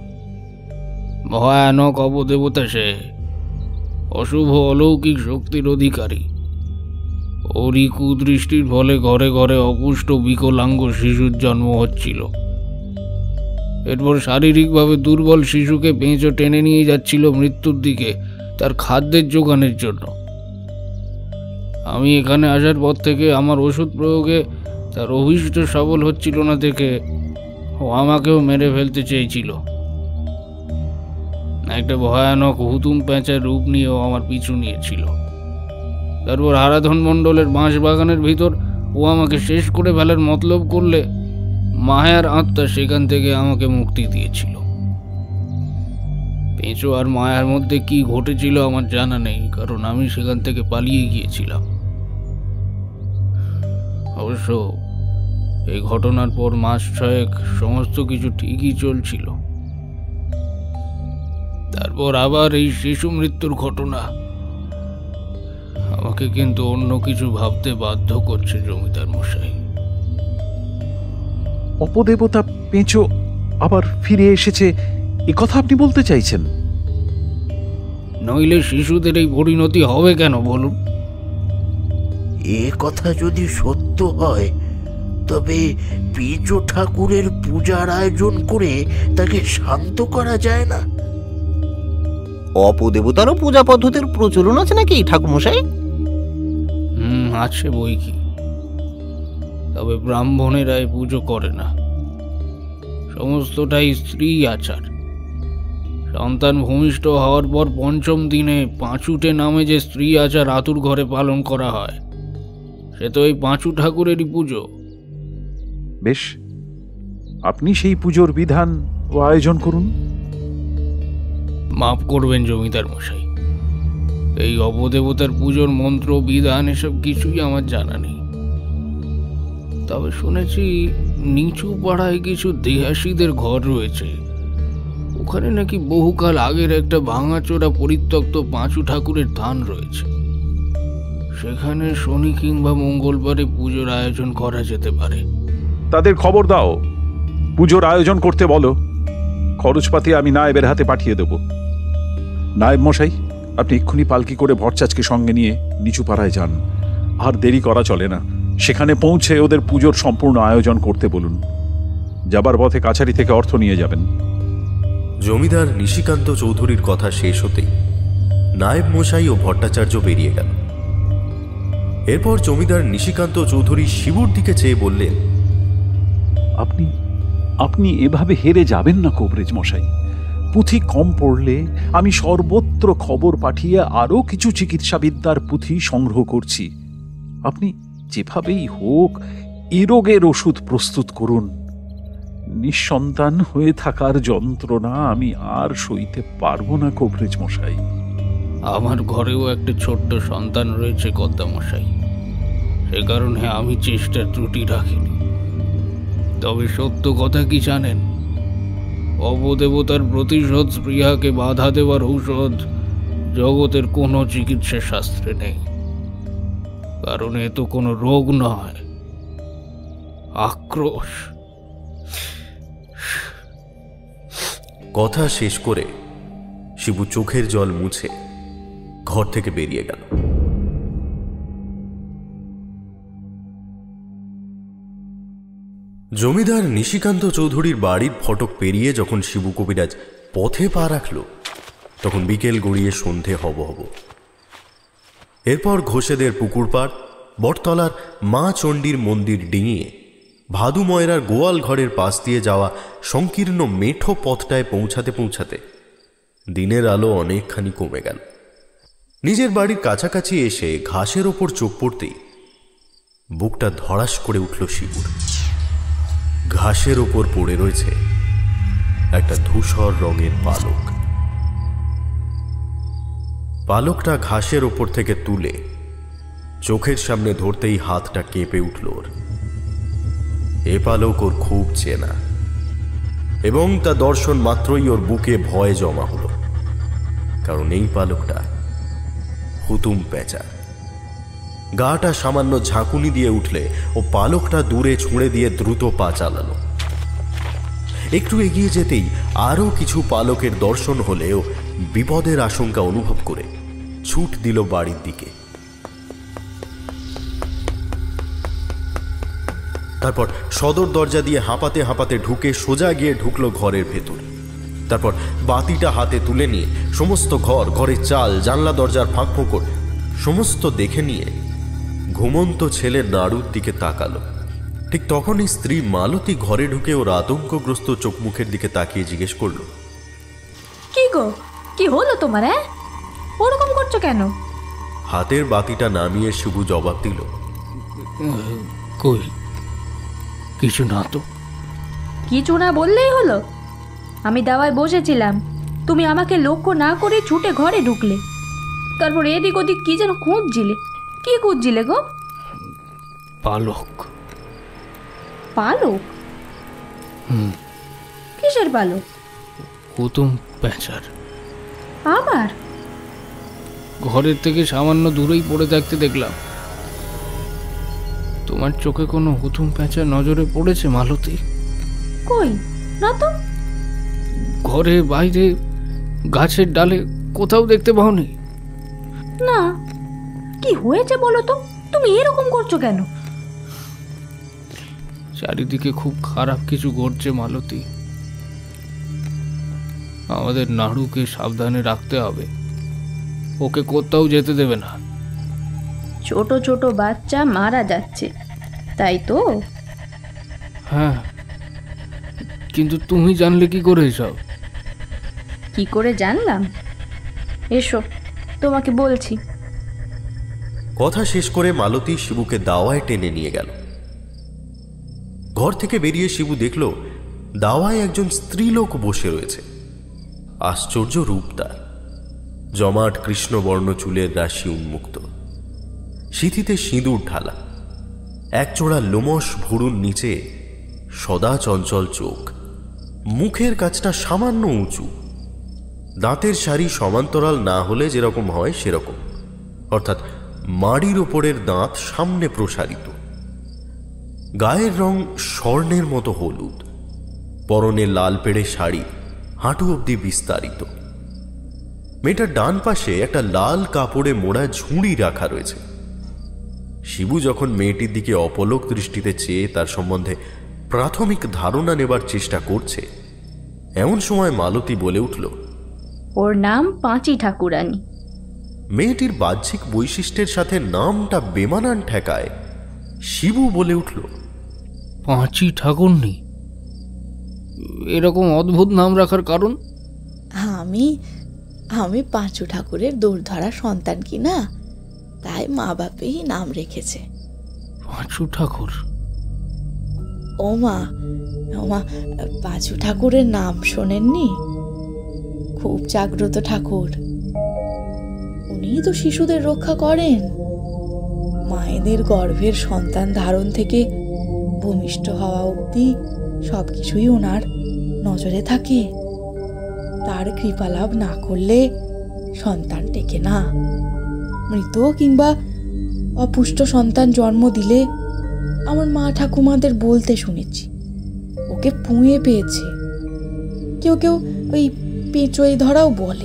ভয়ানক অবদেবতা সে, অশুভ অলৌকিক শক্তির অধিকারী। ওরই কুদৃষ্টির ফলে ঘরে ঘরে অপুষ্ট বিকলাঙ্গ শিশুর জন্ম হচ্ছিল। এরপর শারীরিকভাবে দুর্বল শিশুকে পেঁচো টেনে নিয়ে যাচ্ছিল মৃত্যুর দিকে তার খাদ্যের যোগানের জন্য। আমি এখানে আসার পর থেকে আমার ওষুধ প্রয়োগে তার অভীষ্ট সফল হচ্ছিল না দেখে ও আমাকেও মেরে ফেলতে চেয়েছিল। একটা ভয়ানক হুতুম প্যাঁচার রূপ নিয়েও আমার পিছু নিয়েছিল। তারপর হারাধন মণ্ডলের বাঁশ বাগানের ভিতর ও আমাকে শেষ করে ফেলার মতলব করলে মায়ার আত্মা সেখান থেকে আমাকে মুক্তি দিয়েছিল। পেঁচো আর মায়ার মধ্যে কি ঘটেছিল আমার জানা নেই, কারণ আমি সেখান থেকে পালিয়ে গিয়েছিলাম। অবশ্য এই ঘটনার পর মাস 6 সমস্ত কিছু ঠিকই চলছিল। তারপর আবার এই শিশু মৃত্যুর ঘটনা আমাকে কিন্তু অন্য কিছু ভাবতে বাধ্য করছে জমিদার মশাই। অপদেবতা পেঁচো আবার ফিরে এসেছে, এ কথা আপনি বলতে চাইছেন? নইলে শিশুদের এই পরিণতি হবে কেন বলুন? এ কথা যদি সত্য হয় তবে পেঁচো ঠাকুরের পূজার আয়োজন করে তাকে শান্ত করা যায় না? অপদেবতারও পূজা পদ্ধতির প্রচলন আছে নাকি ঠাকুরমশাই? আছে বই কি, তবে ব্রাহ্মণেরা এই পুজো করে না। সমস্তটাই স্ত্রী আচার। সন্তান ভূমিষ্ঠ হওয়ার পর 5ম দিনে পাঁচুটে নামে যে স্ত্রী আচার আতুর ঘরে পালন করা হয়, সে তো এই পাঁচু ঠাকুরেরই পুজো। বেশ, আপনি সেই পুজোর বিধান ও আয়োজন করুন। মাফ করবেন জমিদার মশাই, এই অপদেবতার পুজোর মন্ত্র বিধান এসব কিছুই আমার জানা নেই। তবে শুনেছি নিচু পাড়ায় কিছু দেহাসীদের ঘর রয়েছে, ওখানে নাকি বহুকাল আগের একটা ভাঙাচোরা পরিত্যক্ত পাঁচু ঠাকুরের থান রয়েছে। সেখানে শনি কিংবা মঙ্গলবারে পুজোর আয়োজন করা যেতে পারে। তাদের খবর দাও, পুজোর আয়োজন করতে বলো। খরচপাতি আমি নায়েবের হাতে পাঠিয়ে দেব। নায়েব মশাই, আপনি এক্ষুনি পালকি করে ভরচাচকে সঙ্গে নিয়ে নিচু পাড়ায় যান। আর দেরি করা চলে না, সেখানে পৌঁছে ওদের পুজোর সম্পূর্ণ আয়োজন করতে বলুন। যাবার পথে কাছারি থেকে অর্থ নিয়ে যাবেন। জমিদার নিশিকান্ত চৌধুরীর কথা শেষ হতেই নায়েব মশাই ও ভট্টাচার্য বেরিয়ে গেল। এরপর জমিদার নিশিকান্ত চৌধুরী শিবুর দিকে চেয়ে বললেন, আপনি আপনি এভাবে হেরে যাবেন না কবরেজ মশাই। পুঁথি কম পড়লে আমি সর্বত্র খবর পাঠিয়ে আরও কিছু চিকিৎসাবিদ্যার পুঁথি সংগ্রহ করছি। আপনি যেভাবেই হোক এ রোগের ওষুধ প্রস্তুত করুন। নিঃসন্তান হয়ে থাকার যন্ত্রণা আমি আর সইতে পারবো না কবরেজ মশাই। আমার ঘরেও একটা ছোট্ট সন্তান রয়েছে কর্তামশাই, সে কারণে আমি চেষ্টার ত্রুটি রাখিনি। তবে সত্য কথা কি জানেন, অবদেবতার প্রতিশোধ স্পৃহাকে বাধা দেওয়ার ঔষধ জগতের কোনো চিকিৎসা শাস্ত্রে নেই। কারণ এ তো কোনো রোগ নয়, আক্রোশ। কথা শেষ করে শিবু চোখের জল মুছে ঘর থেকে বেরিয়ে গেল। জমিদার নিশিকান্ত চৌধুরীর বাড়ির ফটক পেরিয়ে যখন শিবু কবিরাজ পথে পা রাখল, তখন বিকেল গড়িয়ে সন্ধে হব। এরপর ঘোষেদের পুকুর পাড়, বটতলার মা চণ্ডীর মন্দির ডিঙিয়ে ভাদু ময়রার গোয়াল ঘরের পাশ দিয়ে যাওয়া সংকীর্ণ মেঠো পথটায় পৌঁছাতে পৌঁছাতে দিনের আলো অনেকখানি কমে গেল। নিজের বাড়ির কাছাকাছি এসে ঘাসের ওপর চোখ পড়তেই বুকটা ধড়াস করে উঠল শিবুর। ঘাসের ওপর পড়ে রয়েছে একটা ধূসর রঙের পালক। পালকটা ঘাসের ওপর থেকে তুলে চোখের সামনে ধরতেই হাতটা কেঁপে উঠল ওর। এ পালক ওর খুব চেনা, এবং তা দর্শন মাত্রই ওর বুকে ভয় জমা হলো। কারণ এই পালকটা হুতুম পেঁচা। গাটা সামান্য ঝাঁকুনি দিয়ে উঠলে ও পালকটা দূরে ছুঁড়ে দিয়ে দ্রুত পা চালালো। একটু এগিয়ে যেতেই আরও কিছু পালকের দর্শন হলেও বিপদের আশঙ্কা অনুভব করে ছুট দিল বাড়ির দিকে। তারপর সদর দরজা দিয়ে হাঁপাতে হাঁপাতে ঢুকে সোজা গিয়ে ঢুকলো ঘরের ভেতর। তারপর বাতিটা হাতে তুলে নিয়ে সমস্ত ঘরের চাল, জানলা, দরজার ফাঁক ফোকর সমস্ত দেখে নিয়ে ঘুমন্ত ছেলে নাড়ুর দিকে তাকালো। ঠিক তখনই স্ত্রী মালতী ঘরে ঢুকে ওর আতঙ্কগ্রস্ত চোখ মুখের দিকে তাকিয়ে জিজ্ঞেস করলো, কি গো, কি হলো তোমার? ওরকম করছো কেন? হাতের বাতিটা নামিয়ে শিবু জবাব দিল, কই কিছু না তো। কিছু না বললেই হলো? আমি দাওয়ায় বসেছিলাম, তুমি আমাকে লক্ষ্য না করে ছুটে ঘরে ঢুকলে। তারপর এদিক ওদিক কি যেন খুঁজছিলে। কি খুঁজছিলে গো? পালক। পালক? কিসের পালক? হুতুম প্যাঁচার। আবার? ঘরের থেকে সামান্য দূরেই পড়ে থাকতে দেখলাম। তোমার চোখে কোনো হুতুম প্যাঁচা নজরে পড়েছে মালতী? কই না তো। ঘরে, বাইরে, গাছের ডালে কোথাও দেখতে পাওনি? না। কি হয়েছে বলো তো, তুমি এরকম করছো কেন? চারিদিকে খুব খারাপ কিছু ঘটছে মালতী। আমাদের নাড়ুকে সাবধানে রাখতে হবে, ওকে কোথাও যেতে দেবে না। ছোট ছোট বাচ্চা মারা যাচ্ছে, তাই তো? হ্যাঁ, কিন্তু তুমি জানলে কি করে এসব? কি করে জানলাম? এসো তোমাকে বলছি। কথা শেষ করে মালতী শিবুকে দাওয়ায় টেনে নিয়ে গেল। ঘর থেকে বেরিয়ে শিবু দেখল দাওয়ায় একজন স্ত্রীলোক বসে রয়েছে। আশ্চর্য রূপ তার, জমাট কৃষ্ণবর্ণ চুলের রাশি উন্মুক্ত, সিঁথিতে সিঁদুর ঢালা, একচোড়া লোমশ ভুরুর নিচে সদা চঞ্চল চোখ, মুখের কাছটা সামান্য উঁচু, দাঁতের সারি সমান্তরাল না হলে যেরকম হয় সেরকম, অর্থাৎ মাড়ির ওপরের দাঁত সামনে প্রসারিত, গায়ের রং স্বর্ণের মতো হলুদ, পরনে লাল পেড়ে শাড়ি হাঁটু অবধি বিস্তারিত। মেয়েটার ডান পাশে একটা লাল কাপড়ে মোড়া ঝুড়ি রাখা রয়েছে। শিবু যখন মেয়েটির দিকে অপলক দৃষ্টিতে চেয়ে তার সম্বন্ধে প্রাথমিক ধারণা নেবার চেষ্টা করছে, এমন সময় মালতী বলে উঠল, ওর নাম পাঁচি ঠাকুরানী। মেয়েটির বাহ্যিক বৈশিষ্ট্যের সাথে নামটা বেমানান ঠেকায় শিবু বলে উঠল, পাঁচি ঠাকুরনি? এরকম অদ্ভুত নাম রাখার কারণ? আমি পাঁচু ঠাকুরের দৌড়ধরা সন্তান কি না, তাই মা বাপেই নাম রেখেছে পাঁচু ঠাকুর। ও মা, পাঁচু ঠাকুরের নাম শোনেননি? খুব জাগ্রত ঠাকুর। উনিই তো শিশুদের রক্ষা করেন। মায়েদের গর্ভের সন্তান ধারণ থেকে ভূমিষ্ঠ হওয়া অবধি সবকিছুই ওনার নজরে থাকে। তার কৃপালাভ না করলে সন্তান টেকে না। মৃত কিংবা অপুষ্ট সন্তান জন্ম দিলে আমার মা ঠাকুমাদের বলতে শুনেছি ওকে পুঁয়ে পেয়েছে, কেউ কেউ ওই পেঁচোয় ধরাও বলে।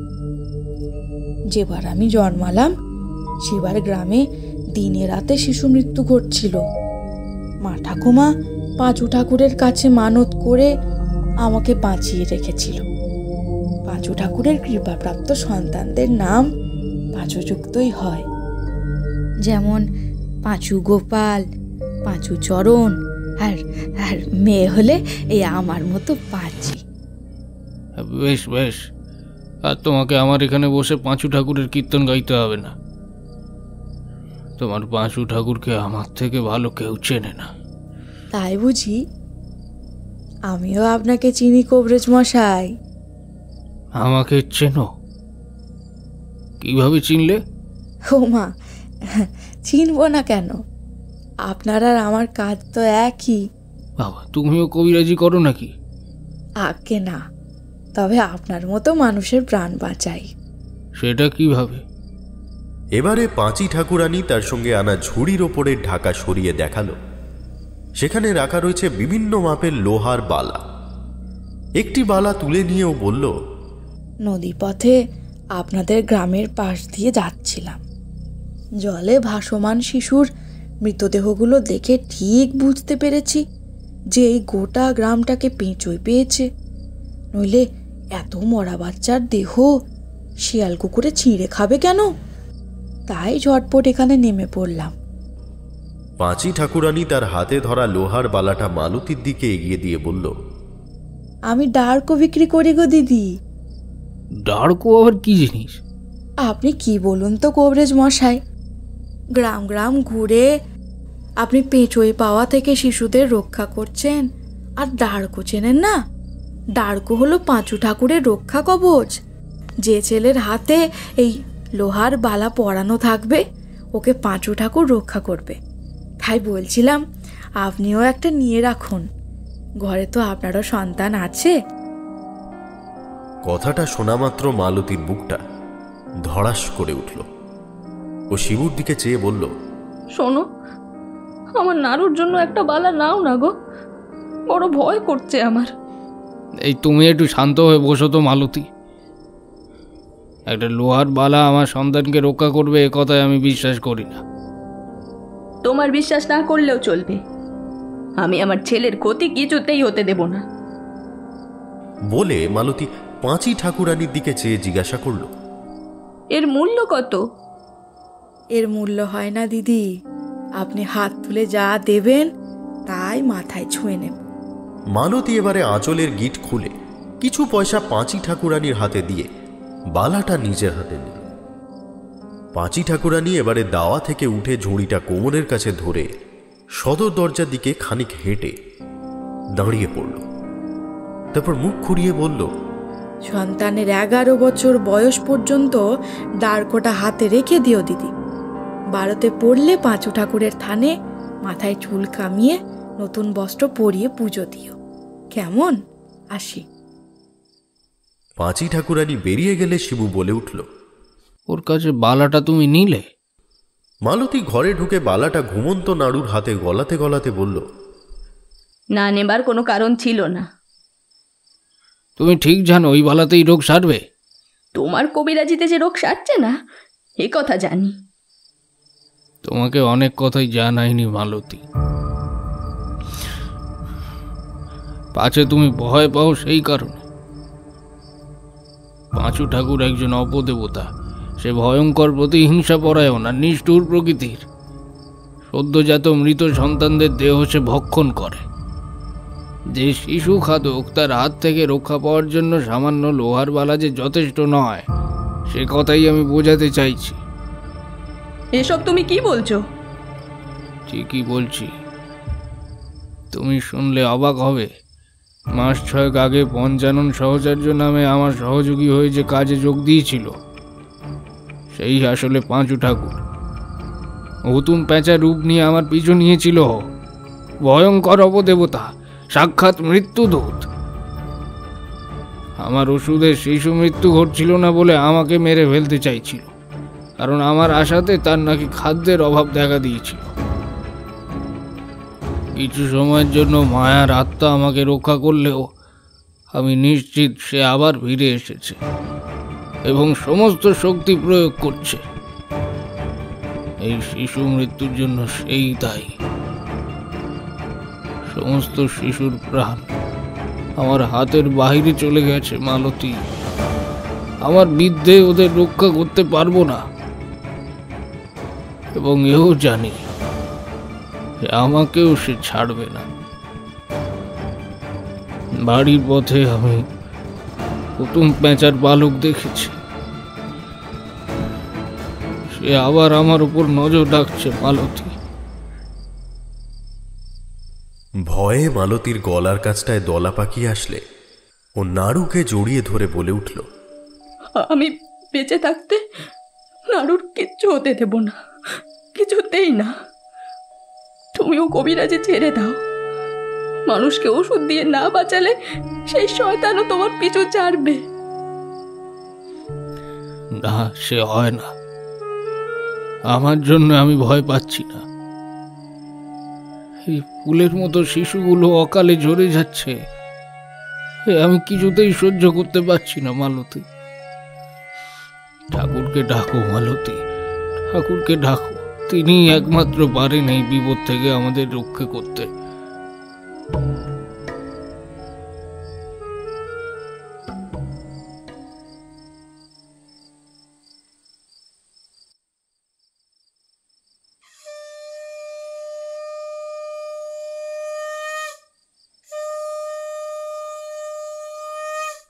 যেবার আমি জন্মালাম সেবার গ্রামে দিনে রাতে শিশু মৃত্যু ঘটছিল। মা ঠাকুমা পাঁচু ঠাকুরের কাছে মানত করে আমাকে বাঁচিয়ে রেখেছিল। পাঁচু ঠাকুরের কৃপাপ্রাপ্ত সন্তানদের নাম পাঁচুযুক্তই হয়, যেমন পাঁচু গোপাল, পাঁচু চরণ, আর মেয়ে হলে এই আমার মতো পাঁচি। বেশ বেশ, আর তোমাকে আমার এখানে বসে পাঁচু ঠাকুরের কীর্তন গাইতে হবে না। তোমার পাঁচু ঠাকুরকে আমার থেকে ভালো কেউ চেনে না। তাই বুঝি? আমিও আপনাকে চিনি কবরেজ মশাই। আমাকে চেনো? কিভাবে চিনলে? ও মা, চিনব না কেন? আপনার আর আমার কাজ তো একই। বাবা, তুমিও কবিরাজি করো নাকি? আজ্ঞে না, তবে আপনার মতো মানুষের প্রাণ বাঁচাই। সেটা কিভাবে? এবারে পাঁচি ঠাকুরানী তার সঙ্গে আনা ঝুড়ির ওপরের ঢাকা সরিয়ে দেখালো। সেখানে রাখা রয়েছে বিভিন্ন মাপের লোহার বালা। একটি বালা তুলে নিয়েও বলল, নদীপথে আপনাদের গ্রামের পাশ দিয়ে যাচ্ছিলাম। জলে ভাসমান শিশুর মৃতদেহগুলো দেখে ঠিক বুঝতে পেরেছি যে এই গোটা গ্রামটাকে পেঁচোয় পেয়েছে, নইলে এত মরা বাচ্চার দেহ শিয়াল কুকুরে ছিঁড়ে খাবে কেন? তাই ঝটপট এখানে নেমে পড়লাম। পাঁচি ঠাকুরানী তার হাতে ধরা লোহার বালাটা মালতীর দিকে এগিয়ে দিয়ে বলল, আমি ডার্কো বিক্রি করি গো দিদি। ডার্কো আবার কি জিনিস? আপনি কি বলুন তো কবরেজ মশাই, গ্রাম গ্রাম ঘুরে আপনি পেঁচোয় পাওয়া থেকে শিশুদের রক্ষা করছেন, আর ডার্কো চেনেন না? ডার্কো হলো পাঁচু ঠাকুরের রক্ষা কবচ। যে ছেলের হাতে এই লোহার বালা পরানো থাকবে ওকে পাঁচু ঠাকুর রক্ষা করবে। তাই বলছিলাম আপনিও একটা নিয়ে রাখুন, ঘরে তো আপনারও সন্তান আছে। কথাটা শোনা মাত্র মালতীর বুকটা ধড়াস করে উঠল। ও শিবুর দিকে চেয়ে বলল, শোনো, আমার নাড়ুর জন্য একটা বালা নাও না গো, বড় ভয় করছে আমার। এই তুমি একটু শান্ত হয়ে বসো তো মালতী। একটা লোহার বালা আমার সন্তানকে রক্ষা করবে এ কথায় আমি বিশ্বাস করি না। তোমার বিশ্বাস না করলেও চলবে, আমি আমার ছেলের ক্ষতি কিছুতেই হতে দেব না। বলে মালতী পাঁচি ঠাকুরানীর দিকে চেয়ে জিজ্ঞাসা করল, এর মূল্য কত? এর মূল্য হয় না দিদি, আপনি হাত তুলে যা দেবেন তাই মাথায় ছুঁয়ে নেব। মালতী এবারে আঁচলের গিট খুলে কিছু পয়সা পাঁচি ঠাকুরানীর হাতে দিয়ে বালাটা নিজের হাতে নিল। পাঁচি ঠাকুরানী এবারে দাওয়া থেকে উঠে ঝুড়িটা কোমরের কাছে ধরে সদর দরজার দিকে খানিক হেঁটে দাঁড়িয়ে পড়ল। তারপর মুখ খুঁড়িয়ে বলল, সন্তানের 11 বছর বয়স পর্যন্ত ডার্কোটা হাতে রেখে দিও দিদি। 12তে পড়লে পাঁচু ঠাকুরের থানে মাথায় চুল কামিয়ে নতুন বস্ত্র পরিয়ে পুজো দিও, কেমন? আসি। পাঁচি ঠাকুরানী বেরিয়ে গেলে শিবু বলে উঠল, ওর কাছে বালাটা তুমি নিলে? মালতী ঘরে ঢুকে বালাটা ঘুমন্ত নাড়ুর হাতে গলাতে গলাতে বলল, না নেবার কোনো কারণ ছিল না। তুমি ঠিক জানো ওই বালাতেই রোগ সারবে? তোমার কবিরাজিতে যে রোগ সারছে না এ কথা জানি। তোমাকে অনেক কথাই জানাইনি মালতী, পাছে তুমি ভয় পাও সেই কারণে। পাঁচু ঠাকুর একজন অপদেবতা, সে ভয়ঙ্কর প্রতিহিংসা পরায়ণ আর নিষ্ঠুর প্রকৃতির। সদ্যজাত মৃত সন্তানদের দেহ সে ভক্ষণ করে। যে শিশু খাদক তার হাত থেকে রক্ষা পাওয়ার জন্য সামান্য লোহার বালা যে যথেষ্ট নয় সে কথাই আমি বোঝাতে চাইছি। এসব তুমি কি বলছো? ঠিকই বলছি, তুমি শুনলে অবাক হবে। মাস 6 আগে পঞ্চানন সহচর্য নামে আমার সহযোগী হয়ে যে কাজে যোগ দিয়েছিল সেই আসলে পাঁচু ঠাকুর। নতুন প্যাঁচা রূপ নিয়ে আমার পিছু নিয়েছিল। ভয়ঙ্কর অপদেবতা, সাক্ষাৎ মৃত্যুদূত। আমার ওষুধে শিশু মৃত্যু ঘটছিল না বলে আমাকে মেরে ফেলতে চাইছিল, কারণ আমার আশাতে তার নাকি খাদ্যের অভাব দেখা দিয়েছিল। কিছু সময়ের জন্য মায়ার আত্মা আমাকে রক্ষা করলেও আমি নিশ্চিত সে আবার ফিরে এসেছে এবং সমস্ত শক্তি প্রয়োগ করছে। এই শিশু মৃত্যুর জন্য সেই দায়ী। সমস্ত শিশুর প্রাণ আমার হাতের বাইরে চলে গেছে মালতী। আমার বিদ্যে ওদের রক্ষা করতে পারবো না, এবং এও জানি আমাকেও সে ছাড়বে না। বাড়ির পথে আমি প্রথম পেঁচার বালক দেখেছি, সে আবার আমার উপর নজর রাখছে মালতী। ভয়ে মালতীর গলার কাছটায় দলা পাকিয়ে আসলে ও নাড়ুকে জড়িয়ে ধরে বলে উঠল, আমি বেঁচে থাকতে নাড়ুর কিচ্ছু হতে দেব না, কিছুতেই না। তুমিও কবিরাজে ছেড়ে দাও। মানুষকে ওষুধ দিয়ে না বাঁচালে সেই শয়তানও তোমার পিছু ছাড়বে না। সে হয় না, আমার জন্য আমি ভয় পাচ্ছি না। এই ফুলের মতো শিশুগুলো অকালে ঝরে যাচ্ছে, আমি কিছুতেই সহ্য করতে পারছি না মালতী। ঠাকুরকে ডাকো মালতী, ঠাকুরকে ডাকো। তিনি একমাত্র পারেন এই বিপদ থেকে আমাদের রক্ষা করতে।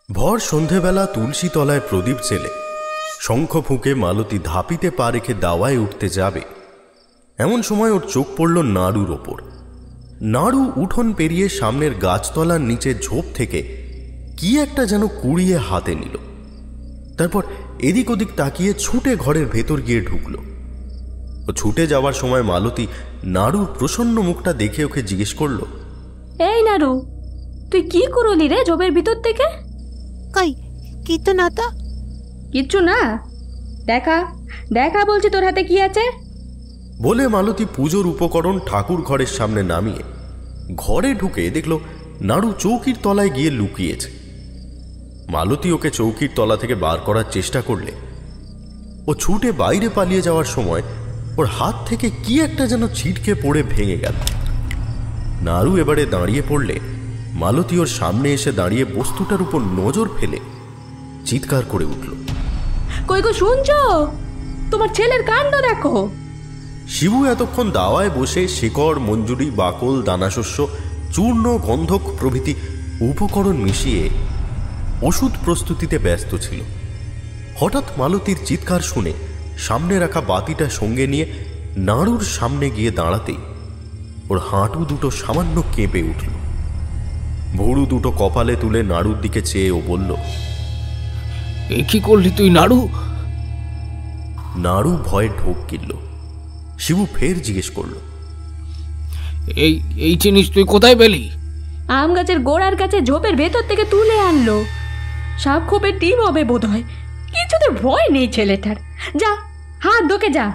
ভর সন্ধেবেলা তুলসী তলায় প্রদীপ জেলে শঙ্খ ফুঁকে মালতী ধাপিতে পা রেখে দাওয়ায় উঠতে যাবে, এমন সময় ওর চোখ পড়ল নাড়ুর ওপর। নাড়ু উঠোন পেরিয়ে সামনের গাছতলার নিচে ঝোপ থেকে কি একটা যেন কুড়িয়ে হাতে নিল। তারপর এদিক ওদিক তাকিয়ে ছুটে ঘরের ভেতর গিয়ে ঢুকল। ও ছুটে যাওয়ার সময় মালতী নাড়ুর প্রসন্ন মুখটা দেখে ওকে জিজ্ঞেস করল, এই নাড়ু, তুই কি করলি রে ঝোপের ভিতর থেকে? কই কি তো না তো। কিচ্ছু না, দেখা দেখা বলছি তোর হাতে কি আছে। বলে মালতী পুজোর উপকরণ ঠাকুর ঘরের সামনে নামিয়ে ঘরে ঢুকে দেখল নাড়ু চৌকির তলায় গিয়ে লুকিয়েছে। মালতী ওকে চৌকির তলা থেকে বার করার চেষ্টা করলে ও ছুটে বাইরে পালিয়ে যাওয়ার সময় ওর হাত থেকে কি একটা যেন ছিটকে পড়ে ভেঙে গেল। নাড়ু এবারে দাঁড়িয়ে পড়লে মালতী ওর সামনে এসে দাঁড়িয়ে বস্তুটার উপর নজর ফেলে চিৎকার করে উঠল, কই গো শুনছো? তোমার ছেলের কাণ্ড দেখো। শিবু এতক্ষণ দাওয়ায় বসে শিকড়, মঞ্জুরি, বাকল, দানাশস্য, চূর্ণ, গন্ধক প্রভৃতি উপকরণ মিশিয়ে ওষুধ প্রস্তুতিতে ব্যস্ত ছিল। হঠাৎ মালতীর চিৎকার শুনে সামনে রাখা বাতিটা সঙ্গে নিয়ে নাড়ুর সামনে গিয়ে দাঁড়াতেই ওর হাঁটু দুটো সামান্য কেঁপে উঠল। ভুরু দুটো কপালে তুলে নাড়ুর দিকে চেয়ে ও বলল, এ কি করলি তুই নাড়ু? নাড়ু ভয়ে ঢোক গিলল। শিবু ফের জিজ্ঞেস করল, এই জিনিস তুই কোথায় পেলি? আম গাছের গোড়ার কাছে ঝোপের ভেতর থেকে তুলে আনলো। সাপ খোপের টিম হবে বোধ হয়। কিছুতে ভয় নেই ছেলেটার। যা হাত ধোকে যা।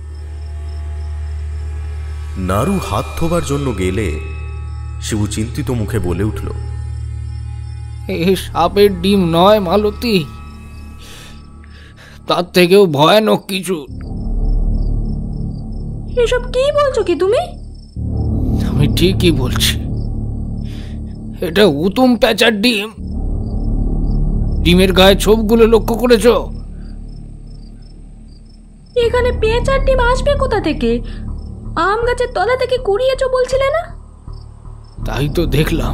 নাড়ু হাত ধোবার জন্য গেলে শিবু চিন্তিত মুখে বলে উঠল, এ সাপের ডিম নয় মালতী, তার থেকেও ভয়ানক কিছু। এসব কি বলছো কি তুমি? আমি ঠিকই বলছি, এটা উতুম প্যাঁচার ডিম। ডিমের গায়ে ছোপগুলো লক্ষ্য করেছ? এখানে পেঁচার ডিম আসবে কোথা থেকে? আম গাছের তলা থেকে কুড়িয়েছো বলছিলে না? তাই তো দেখলাম।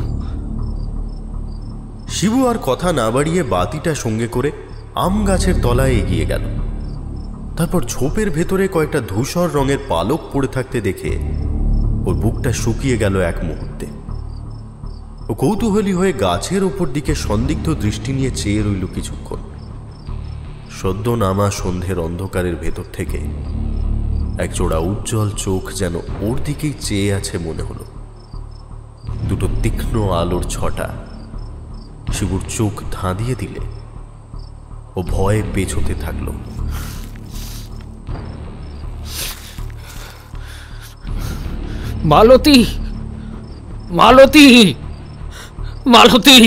শিবু আর কথা না বাড়িয়ে বাতিটা সঙ্গে করে আম গাছের তলায় এগিয়ে গেল। তারপর ঝোপের ভেতরে কয়েকটা ধূসর রঙের পালক পড়ে থাকতে দেখে ওর বুকটা শুকিয়ে গেল এক মুহূর্তে। ও কৌতূহলী হয়ে গাছের ওপর দিকে সন্দিগ্ধ দৃষ্টি নিয়ে চেয়ে রইল কিছুক্ষণ। সদ্য নামা সন্ধ্যের অন্ধকারের ভেতর থেকে একজোড়া উজ্জ্বল চোখ যেন ওর দিকেই চেয়ে আছে মনে হলো। দুটো তীক্ষ্ণ আলোর ছটা শিবুর চোখ ধাঁধিয়ে দিলে ও ভয়ে পেছোতে থাকলো। মালতী, মালতী, মালতী!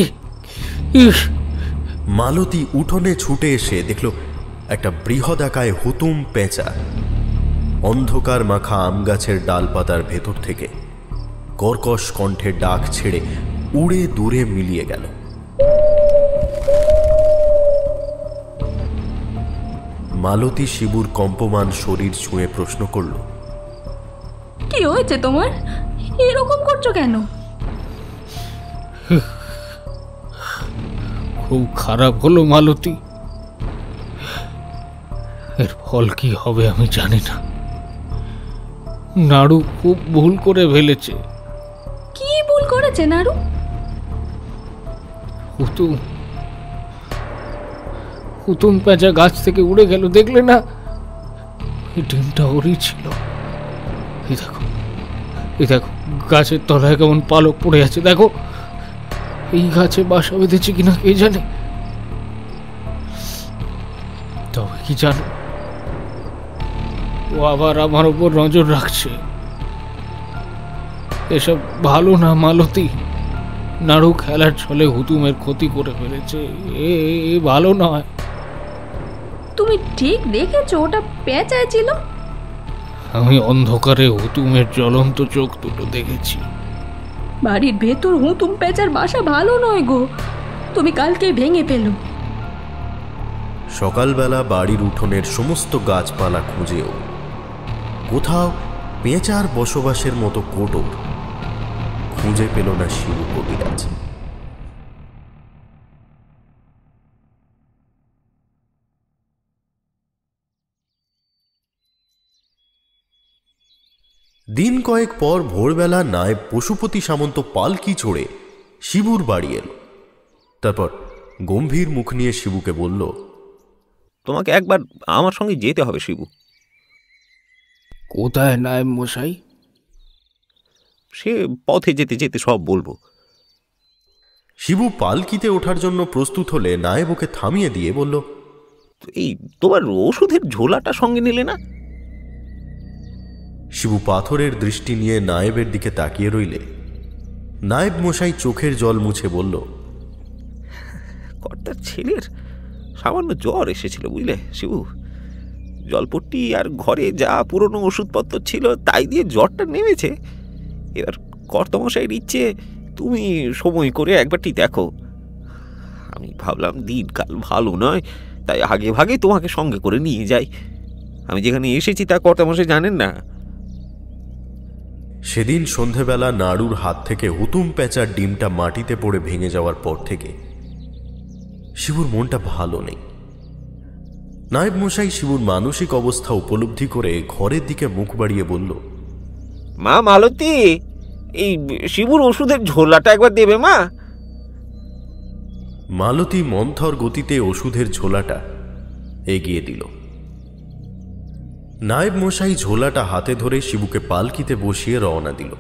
মালতী উঠোনে ছুটে এসে দেখল একটা বৃহদাকায় হুতুম পেঁচা অন্ধকার মাখা আম গাছের ডালপাতার ভেতর থেকে কর্কশ কণ্ঠে ডাক ছেড়ে উড়ে দূরে মিলিয়ে গেল। মালতী শিবুর কম্পমান শরীর ছুঁয়ে প্রশ্ন করল, কি হয়েছে তোমার? এরকম করছো কেন? খুব খারাপ হলো মালতী। এর ফল কি হবে আমি জানি না। নাড়ু খুব ভুল করে ফেলেছে। কি ভুল করেছে নাড়ু? হুতুম পেঁচা গাছ থেকে উড়ে গেল, দেখলে না? এই ডিমটা ওরই ছিল। এই দেখো, এই দেখো, গাছের তলায় কেমন পালক পড়ে আছে দেখো। এই গাছে বাসা বেঁধেছে কিনা কে জানে। তবে কি জানো, ও আবার আমার উপর নজর রাখছে। এসব ভালো না মালতী। নাড়ু খেলার ছলে হুতুমের ক্ষতি করে ফেলেছে। এ ভালো নয়। তুমি ঠিক দেখেছো ওটা পেঁচায় ছিল? আমি অন্ধকারে হুতুমের জ্বলন্ত চোখ দুটো দেখেছি। বাড়ির ভেতর হুতুম পেঁচার বাসা ভালো নয় গো, তুমি কালকে ভেঙে পেলো। সকালবেলা বাড়ির উঠোনের সমস্ত গাছপালা খুঁজেও কোথাও পেঁচার বসবাসের মতো কোটর খুঁজে পেল না শিবু কবিরাজ। দিন কয়েক পর ভোরবেলা নায়েব পশুপতি সামন্ত পালকি চড়ে শিবুর বাড়ি এলো। তারপর গম্ভীর মুখ নিয়ে শিবুকে বলল, তোমাকে একবার আমার সঙ্গে যেতে হবে শিবু। কোথায় নায়েব মশাই? সে পথে যেতে যেতে সব বলবো। শিবু পালকিতে ওঠার জন্য প্রস্তুত হলে নায়েব ওকে থামিয়ে দিয়ে বলল, এই তোমার ওষুধের ঝোলাটা সঙ্গে নিলে না? শিবু পাথরের দৃষ্টি নিয়ে নায়েবের দিকে তাকিয়ে রইলে নায়েব মশাই চোখের জল মুছে বলল, কর্তার ছেলের সামান্য জ্বর এসেছিল বুঝলে শিবু। জলপট্টি আর ঘরে যা পুরনো ওষুধপত্র ছিল তাই দিয়ে জ্বরটা নেমেছে। এবার কর্তামশাইয়ের ইচ্ছে তুমি সময় করে একবারটি দেখো। আমি ভাবলাম দিনকাল ভালো নয়, তাই আগে ভাগে তোমাকে সঙ্গে করে নিয়ে যাই। আমি যেখানে এসেছি তা কর্তামশাই জানেন না। সেদিন সন্ধেবেলা নাড়ুর হাত থেকে হুতুম পেঁচার ডিমটা মাটিতে পড়ে ভেঙে যাওয়ার পর থেকে শিবুর মনটা ভালো নেই। নায়েব মশাই শিবুর মানসিক অবস্থা উপলব্ধি করে ঘরের দিকে মুখ বাড়িয়ে বলল, মা মালতী, এই শিবুর ওষুধের ঝোলাটা একবার দেবে মা। মালতী মন্থর গতিতে ওষুধের ঝোলাটা এগিয়ে দিল। নায়েব মশাই ঝোলাটা হাতে ধরে শিবুকে পালকিতে বসিয়ে রওনা দিল।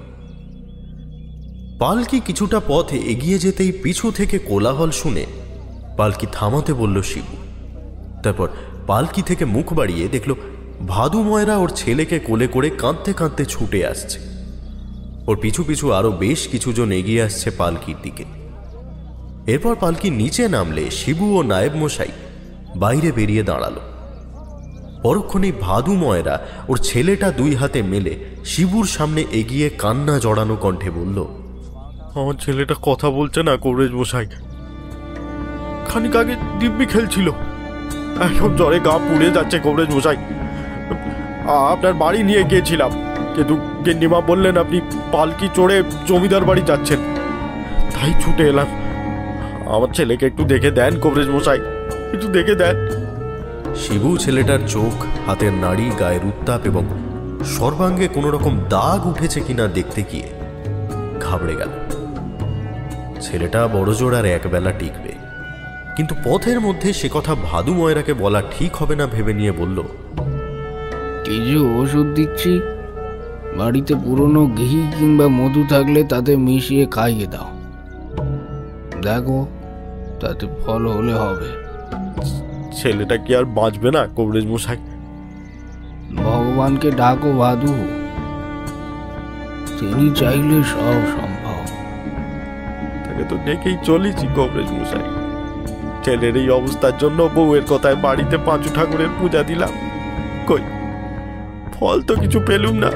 পালকি কিছুটা পথে এগিয়ে যেতেই পিছু থেকে কোলাহল শুনে পালকি থামাতে বলল শিবু। তারপর পালকি থেকে মুখ বাড়িয়ে দেখল ভাদু ময়রা ওর ছেলেকে কোলে করে কাঁদতে কাঁদতে ছুটে আসছে। ওর পিছু পিছু আরো বেশ কিছুজন এগিয়ে আসছে পালকির দিকে। এরপর পালকি নিচে নামলে শিবু ও নায়েব মশাই বাইরে বেরিয়ে দাঁড়ালো। পরক্ষণেই ভাদু ময়রা ওর ছেলেটা দুই হাতে মেলে শিবুর সামনে এগিয়ে কান্না জড়ানো কণ্ঠে বলল, আমার ছেলেটা কথা বলছে না কবরেজ মশাই। খানিক আগে দিব্যি খেলছিল, এখন জ্বরে গা পুড়ে যাচ্ছে কবরেজ মশাই। আপনার বাড়ি নিয়ে গিয়েছিলাম, কিন্তু গিন্নিমা বললেন আপনি পালকি চড়ে জমিদার বাড়ি যাচ্ছেন, তাই ছুটে এলাম। আমার ছেলেকে একটু দেখে দেন কবরেজ মশাই, একটু দেখে দেন। শিবু ছেলেটার চোখ, হাতের নাড়ি, গায়ের উত্তাপ এবং সর্বাঙ্গে কোনো রকম দাগ উঠেছে কিনা দেখতে গিয়ে ঘাবড়ে গেল। ছেলেটা বড়জোর আর একবেলা টিকবে, কিন্তু পথের মধ্যে সে কথা ভাদু ময়রাকে বলা ঠিক হবে না ভেবে নিয়ে বলল, কিছু ওষুধ দিচ্ছি, বাড়িতে পুরনো ঘি কিংবা মধু থাকলে তাতে মিশিয়ে খাইয়ে দাও, দেখো তাতে ফল হলে হবে। ছেলেটা কি আর বাঁচবে না কবরেজ মশাই? ভগবানকে ডাকো ভাদু, তিনি চাইলে সব সম্ভব। তাকে তো দেখেই চলেছি কবরেজ মশাই। ছেলের এই অবস্থার জন্য বউয়ের কথায় বাড়িতে পাঁচু ঠাকুরের পূজা দিলাম, কই ফল তো কিছু পেলুম না।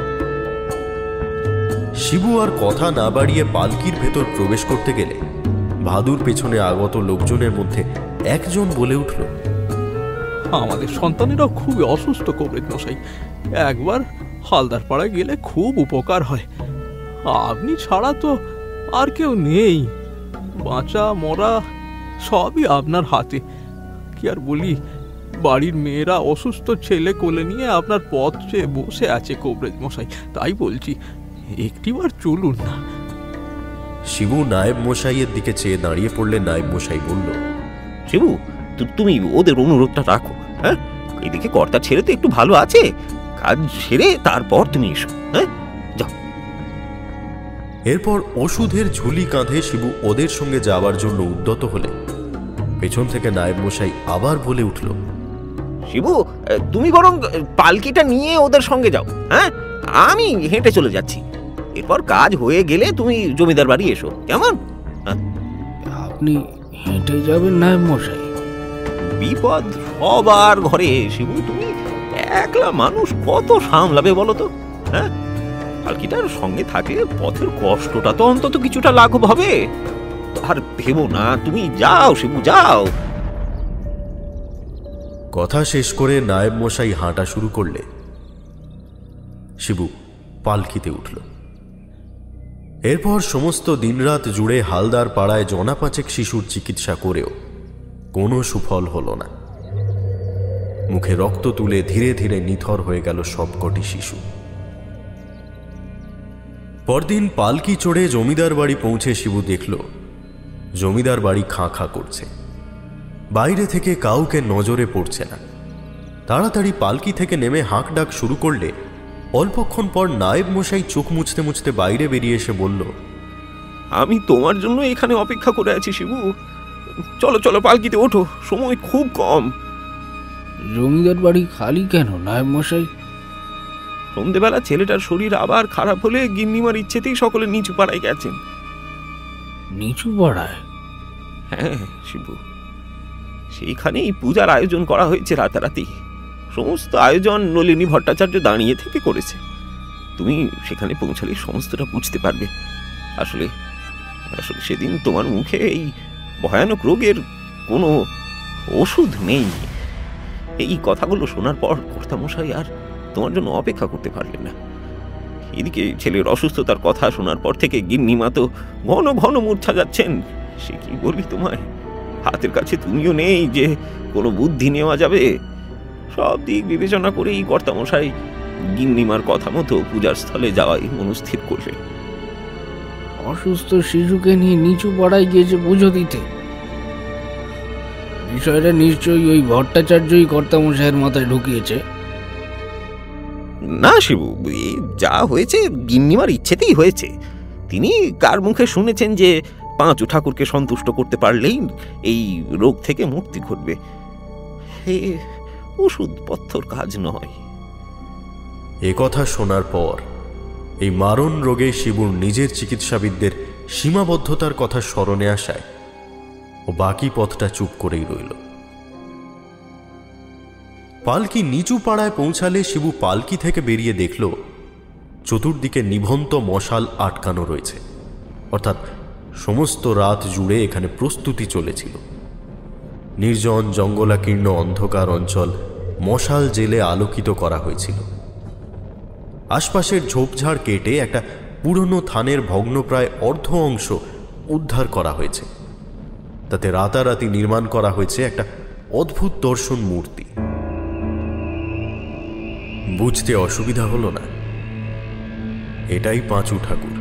শিবু আর কথা না বাড়িয়ে পালকির ভেতর প্রবেশ করতে গেলে ভাদুর পেছনে আগত লোকজনের মধ্যে একজন বলে উঠল, আমাদের সন্তানেরা খুবই অসুস্থ কবরেজ মশাই, একবার হালদার পাড়ায় গেলে খুব উপকার হয়। আপনি ছাড়া তো আর কেউ নেই, বাঁচা মরা সবই আপনার হাতে। কি আর বলি, বাড়ির মেয়েরা অসুস্থ ছেলে কোলে নিয়ে আপনার পথ চেয়ে বসে আছে কবরেজ মশাই, তাই বলছি একটিবার চলুন না। শিবু নায়েব মশাইয়ের দিকে চেয়ে দাঁড়িয়ে পড়লে নায়েব মশাই বলল, শিবু তুমি ওদের অনুরোধটা রাখো। হ্যাঁ, এদিকে কর্তা ছেড়ে তো একটু ভালো আছে, কাজ সেরে তারপর তুমি এসো। হ্যাঁ, যাও। এরপর ওষুধের ঝুলি কাঁধে শিবু ওদের সঙ্গে যাওয়ার জন্য উদ্যত হলে পেছন থেকে নায়েব মশাই আবার বলে উঠল, শিবু তুমি বরং পালকিটা নিয়ে ওদের সঙ্গে যাও। হ্যাঁ, আমি হেঁটে চলে যাচ্ছি। এরপর কাজ হয়ে গেলে তুমি জমিদার বাড়ি এসো, কেমন? আপনি হেঁটে যাবেন নায়েব মশাই? বিপদ সবার ঘরে শিবু, তুমি একলা মানুষ কত সামলাবে বলো তো? হ্যাঁ, পালকিটার সঙ্গে থাকলে পথের কষ্টটা তো অন্তত কিছুটা লাঘব হবে। আর ভেবো না, তুমি যাও শিবু, যাও। কথা শেষ করে নায়েব মশাই হাঁটা শুরু করলে শিবু পালকিতে উঠল। এরপর সমস্ত দিনরাত জুড়ে হালদার পাড়ায় জনা পাঁচেক শিশুর চিকিৎসা করেও কোনো সুফল হল না। মুখে রক্ত তুলে ধীরে ধীরে নিথর হয়ে গেল সবকটি শিশু। পরদিন পালকি চড়ে জমিদার বাড়ি পৌঁছে শিবু দেখল জমিদার বাড়ি খাঁ খাঁ করছে। বাইরে থেকে কাউকে নজরে পড়ছে না। তাড়াতাড়ি পালকি থেকে নেমে হাঁক ডাক শুরু করলে অল্পক্ষণ পর নায়েব মশাই চোখ মুছতে মুছতে বাইরে বেরিয়ে এসে বলল, আমি তোমার জন্য এখানে অপেক্ষা করে আছি শিবু। চলো চলো, পালকিতে ওঠো, সময় খুব কম। জমিদার বাড়ি খালি কেন নায়েব মশাই? সন্ধেবেলা ছেলেটার শরীর আবার খারাপ হলে গিন্নিমার ইচ্ছেতেই সকলে নিচু পাড়ায় গেছেন। নিচু পাড়ায়? হ্যাঁ শিবু, সেইখানেই পূজার আয়োজন করা হয়েছে রাতারাতি। সমস্ত আয়োজন নলিনী ভট্টাচার্য দাঁড়িয়ে থেকে করেছে। তুমি সেখানে পৌঁছালে সমস্তটা বুঝতে পারবে। আসলে আসলে সেদিন তোমার মুখে এই ভয়ানক রোগের কোনো ওষুধ নেই। এই কথাগুলো শোনার পর কর্তামশাই আর তোমার জন্য অপেক্ষা করতে পারলেন না। এদিকে ছেলের অসুস্থতার কথা শোনার পর থেকে গিন্নিমা তো ঘন ঘন মূর্ছা যাচ্ছেন। সে কি বলি তোমায়, হাতের কাছে তুমিও নেই যে কোনো বুদ্ধি নেওয়া যাবে। সব দিক বিবেচনা করেই কর্তামশাই গিন্নিমার কথা মতো পূজার স্থলে যাওয়াই মনস্থির করলেন। অসুস্থ শিশুকে নিয়ে নিচু পাড়ায় গিয়েছে পুজো দিতে। বিষয়টা নিশ্চয়ই ওই ভট্টাচার্যই কর্তামশাইয়ের মাথায় ঢুকিয়েছে। না শিবু, যা হয়েছে গিন্নিমার ইচ্ছেতেই হয়েছে। তিনি কার মুখে শুনেছেন যে পাঁচু ঠাকুরকে সন্তুষ্ট করতে পারলেই এই রোগ থেকে মুক্তি ঘটবে। হে ওষুধপত্রর কাজ নয়। এ কথা শোনার পর এই মারণ রোগে শিবুর নিজের চিকিৎসাবিদদের সীমাবদ্ধতার কথা স্মরণে আসায় ও বাকি পথটা চুপ করেই রইল। পালকি নিচু পাড়ায় পৌঁছালে শিবু পালকি থেকে বেরিয়ে দেখল চতুর্দিকে নিভন্ত মশাল আটকানো রয়েছে। অর্থাৎ সমস্ত রাত জুড়ে এখানে প্রস্তুতি চলেছিল। নির্জন জঙ্গলাকীর্ণ অন্ধকার অঞ্চল মশাল জেলে আলোকিত করা হয়েছিল। আশপাশের ঝোপঝাড় কেটে একটা পুরনো থানের ভগ্নপ্রায় অর্ধ অংশ উদ্ধার করা হয়েছে। তাতে রাতারাতি নির্মাণ করা হয়েছে একটা অদ্ভুত দর্শন মূর্তি। বুঝতে অসুবিধা হলো না, এটাই পাঁচু ঠাকুর।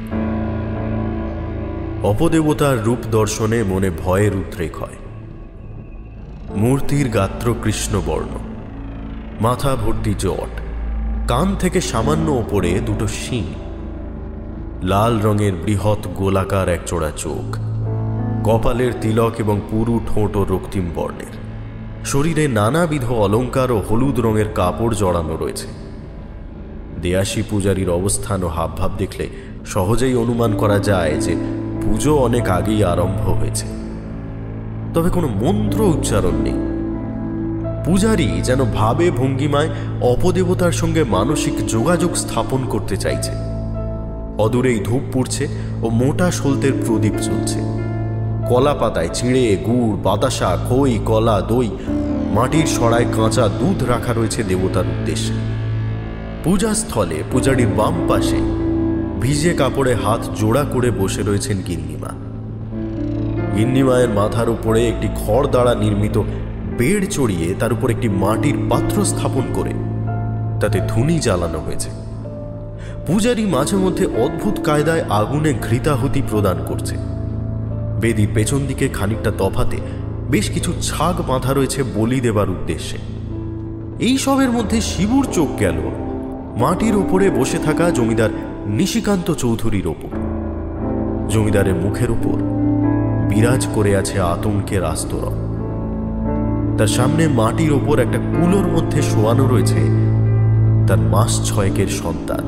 অপদেবতার রূপ দর্শনে মনে ভয়ের উদ্রেক হয়। মূর্তির গাত্র কৃষ্ণবর্ণ, মাথা ভর্তি জট, কান থেকে সামান্য ওপরে দুটো শিং, লাল রঙের বৃহৎ গোলাকার একজোড়া চোখ, কপালের তিলক এবং পুরু ঠোঁট ও রক্তিম বর্ণের। শরীরে নানাবিধ অলঙ্কার ও হলুদ রঙের কাপড় জড়ানো রয়েছে। দেয়াসী পূজারীর অবস্থান ও হাবভাব দেখলে সহজেই অনুমান করা যায় যে পুজো অনেক আগেই আরম্ভ হয়েছে। তবে কোনো মন্ত্র উচ্চারণ নেই। পূজারী যেন ভাবে ভঙ্গিমায় অপদেবতার সঙ্গে মানসিক যোগাযোগ স্থাপন করতে চাইছে। অদূরেই ধূপ পুড়ছে ও মোটা সলতের প্রদীপ চলছে। কলা পাতায় চিঁড়ে, গুড়, বাতাসা, খই, কলা, দই, মাটির সরায় কাঁচা দুধ রাখা রয়েছে দেবতার উদ্দেশ্যে। পূজাস্থলে পূজারীর বাম পাশে ভিজে কাপড়ে হাত জোড়া করে বসে রয়েছেন গিন্নিমা। গিন্নিমায়ের মাথার উপরে একটি খড় দ্বারা নির্মিত বেড় চড়িয়ে তার উপর একটি মাটির পাত্র স্থাপন করে তাতে ধুনি জ্বালানো হয়েছে। পূজারী মাঝে মধ্যে অদ্ভুত কায়দায় আগুনে ঘৃতাহুতি প্রদান করছে। বেদির পেছন দিকে খানিকটা তফাতে বেশ কিছু ছাগ বাঁধা রয়েছে বলি দেবার উদ্দেশ্যে। এই সবের মধ্যে শিবুর চোখ গেল মাটির উপরে বসে থাকা জমিদার নিশিকান্ত চৌধুরীর ওপর। জমিদারের মুখের উপর বিরাজ করে আছে আতঙ্কের আস্তরণ। তার সামনে মাটির ওপর একটা কুলোর মধ্যে শোয়ানো রয়েছে তার মাস 6 সন্তান।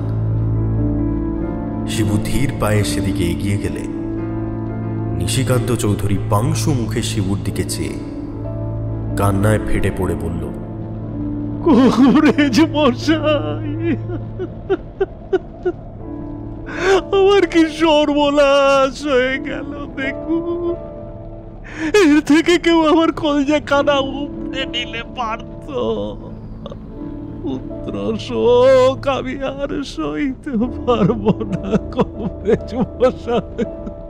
শিবু ধীর পায়ে সেদিকে এগিয়ে গেলে নিশিকান্ত চৌধুরী পাংশু মুখে শিবুর দিকে চেয়ে কান্নায় ফেটে পড়ে বলল, কবরেজ মশাই, আমার কি সর্বনাশ হয়ে গেল দেখুন। এর থেকে কেউ আমার কলজা কানা উপড়ে নিলে পারত। পুত্র শোক আমি আর সইতে পারবো না কবরেজ মশাই।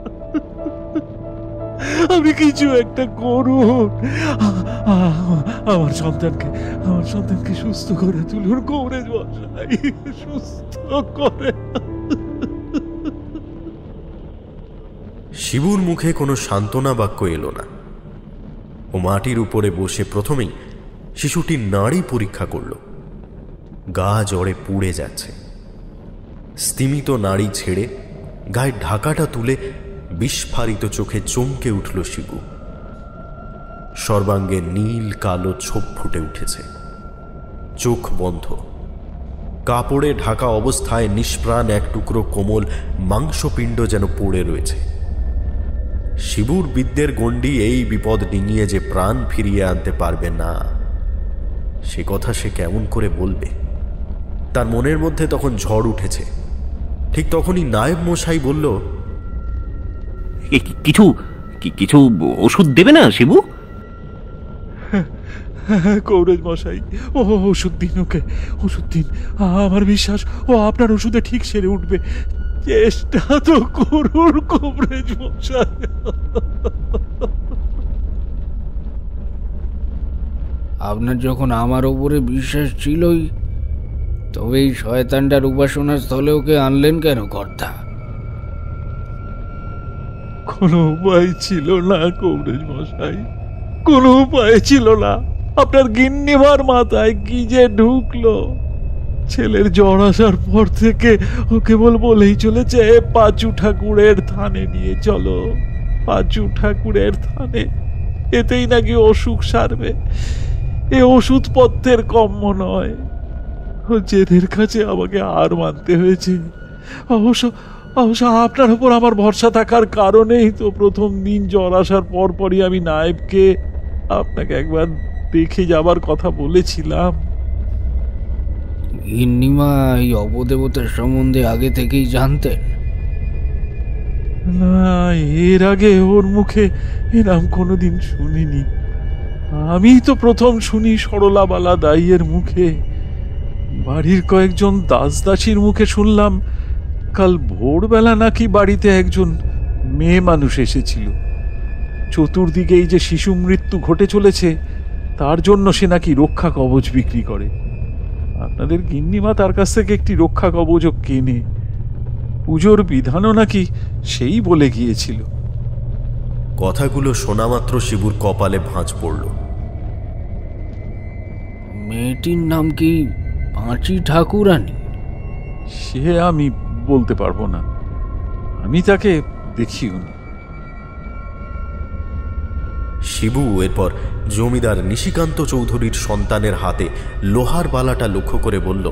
আমি কিছু একটা করুন, আমার সন্তানকে সুস্থ করে তুলুন কবরেজ মশাই, সুস্থ করে। শিবুর মুখে কোনো সান্ত্বনা বাক্য এলো না। ও মাটির উপরে বসে প্রথমেই শিশুটির নাড়ি পরীক্ষা করল। গা জ্বরে পুড়ে যাচ্ছে। স্তিমিত নাড়ি ছেড়ে গায়ের ঢাকাটা তুলে বিস্ফারিত চোখে চমকে উঠল শিবু। সর্বাঙ্গে নীল কালো ছোপ ফুটে উঠেছে, চোখ বন্ধ। কাপড়ে ঢাকা অবস্থায় নিষ্প্রাণ এক টুকরো কোমল মাংসপিণ্ড যেন পড়ে রয়েছে। শিবুর বিদ্যের গণ্ডি এই বিপদ ডিঙিয়ে যে প্রাণ ফিরিয়ে আনতে পারবে না, সে কথা সে কেমন করে বলবে? তার মনের মধ্যে তখন ঝড় উঠেছে। ঠিক তখনই নায়েব মশাই বলল, কিছু কিছু ওষুধ দেবে না শিবু? কৌরেজ মশাই, ও ওষুধ দিন, ওকে ওষুধ দিন। আমার বিশ্বাস ও আপনার ওষুধে ঠিক সেরে উঠবে। চেষ্টা তো করুন কৌরেজ মশাই। আপনার যখন আমার ওপরে বিশ্বাস ছিলই, তবে এই শয়তানটার উপাসনার স্থলে ওকে আনলেন কেন কর্তা? কোনো উপায় ছিল না কৌরেজ মশাই, কোনো উপায় ছিল না। আপনার গিন্নিমার মাথায় কি যে ঢুকলো! ছেলের জ্বর আসার পর থেকে ও কেবল বলেই চলেছে, পাঁচু ঠাকুরের থানে নিয়ে চলো, পাঁচু ঠাকুরের থানে, এতেই নাকি অসুখ সারবে। এ ওষুধপত্রের কম্য নয়। ও জেদের কাছে আমাকে আর মানতে হয়েছে। অবশ্য আপনার উপর আমার ভরসা থাকার কারণেই তো প্রথম দিন জ্বর আসার পরই আমি নায়েবকে আপনাকে একবার দেখে যাবার কথা বলেছিলাম। গিন্নিমা এই অবদেবতার সম্বন্ধে আগে থেকেই জানতেন? না, এর আগে ওর মুখে এরম কোনোদিন শুনিনি। আমি তো প্রথম শুনি সরলাবালা দাইয়ের মুখে। বাড়ির কয়েকজন দাসদাসীর মুখে শুনলাম কাল ভোরবেলা নাকি বাড়িতে একজন মেয়ে মানুষ এসেছিল। চতুর্দিকে এই যে শিশু মৃত্যু ঘটে চলেছে, তার জন্য সে নাকি রক্ষা কবচ বিক্রি করে। আপনাদের গিন্নিমা তার কাছ থেকে একটি রক্ষা কবচও কেনে। পুজোর বিধানও নাকি সেই বলে গিয়েছিল। কথাগুলো শোনা মাত্র শিবুর কপালে ভাঁজ পড়ল। মেয়েটির নাম কি পাঁচি ঠাকুরানী? সে আমি বলতে পারবো না, আমি তাকে দেখিও নি। শিবু এরপর জমিদার নিশিকান্ত চৌধুরীর সন্তানের হাতে লোহার বালাটা লক্ষ্য করে বলল,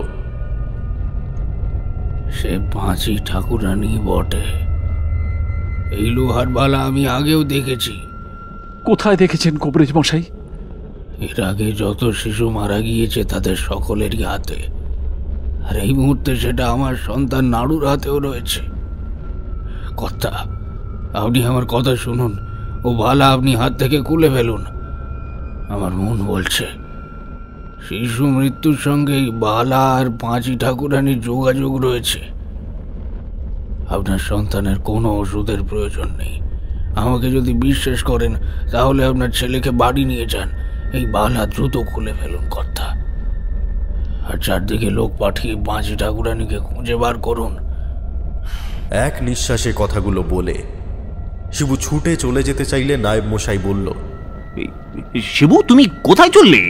সে পাঁচি ঠাকুরানী বটে। এই লোহার বালা আমি আগেও দেখেছি। কোথায় দেখেছেন কবরেজ মশাই? এর আগে যত শিশু মারা গিয়েছে তাদের সকলেরই হাতে, আর এই মুহূর্তে সেটা আমার সন্তান নাড়ুর হাতেও রয়েছে। কর্তা, আপনি আমার কথা শুনুন। ও বালা আপনি হাত থেকে খুলে ফেলুন। আমার মন বলছে শিশু মৃত্যুর সঙ্গে বালা আর পাঁচি ঠাকুরানির যোগাযোগ রয়েছে। আপনার সন্তানের কোনো ওষুধের প্রয়োজন নেই। আমাকে যদি বিশ্বাস করেন তাহলে আপনার ছেলেকে বাড়ি নিয়ে যান। এই বালা দ্রুত খুলে ফেলুন কর্তা, আর চারদিকে লোক পাঠিয়ে পাঁচি ঠাকুরানিকে খুঁজে বার করুন। এক নিঃশ্বাসে কথাগুলো বলে শিবু ছুটে চলে যেতে চাইলে নায়েব মশাই বলল, শিবু তুমি কোথায় চললে?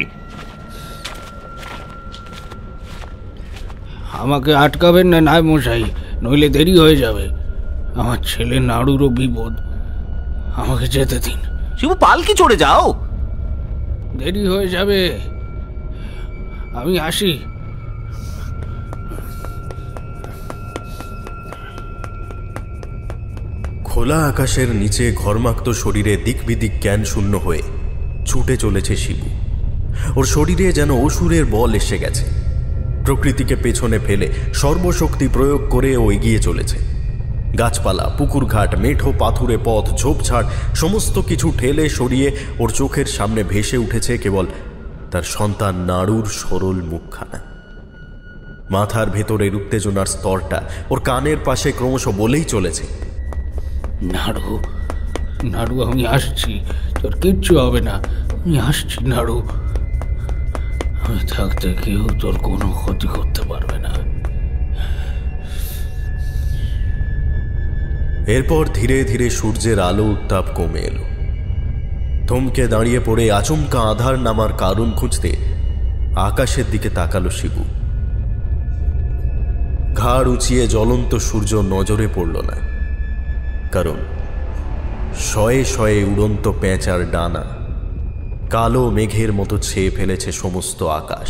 আমাকে আটকাবেন না নায়েব মশাই, নইলে দেরি হয়ে যাবে। আমার ছেলে নাড়ুরও বিপদ, আমাকে যেতে দিন। শিবু পালকি চড়ে যাও। দেরি হয়ে যাবে, আমি আসি। খোলা আকাশের নিচে ঘর্মাক্ত শরীরে দিক বিদিক জ্ঞান শূন্য হয়ে ছুটে চলেছে শিবু। ওর শরীরে যেন অসুরের বল এসে গেছে। প্রকৃতিকে পেছনে ফেলে সর্বশক্তি প্রয়োগ করে ও এগিয়ে চলেছে। গাছপালা, পুকুরঘাট, মেঠো পাথুরে পথ, ঝোপঝাড় সমস্ত কিছু ঠেলে সরিয়ে ওর চোখের সামনে ভেসে উঠেছে কেবল তার সন্তান নাড়ুর সরল মুখখানা। মাথার ভেতরের উত্তেজনার স্তরটা ওর কানের পাশে ক্রমশ বলেই চলেছে, নাড়ু, নাড়ু আমি আসছি, তোর কিচ্ছু হবে না, আমি আসছি নাড়ু। আমি থাকতে কেউ তোর কোনো ক্ষতি করতে পারবে না। এরপর ধীরে ধীরে সূর্যের আলো উত্তাপ কমে এলো। থমকে দাঁড়িয়ে পড়ে আচমকা আধার নামার কারণ খুঁজতে আকাশের দিকে তাকালো শিবু। ঘাড় উঁচিয়ে জ্বলন্ত সূর্য নজরে পড়ল না, কারণ শয়ে শয়ে উড়ন্ত পেঁচার ডানা কালো মেঘের মতো ছেয়ে ফেলেছে সমস্ত আকাশ।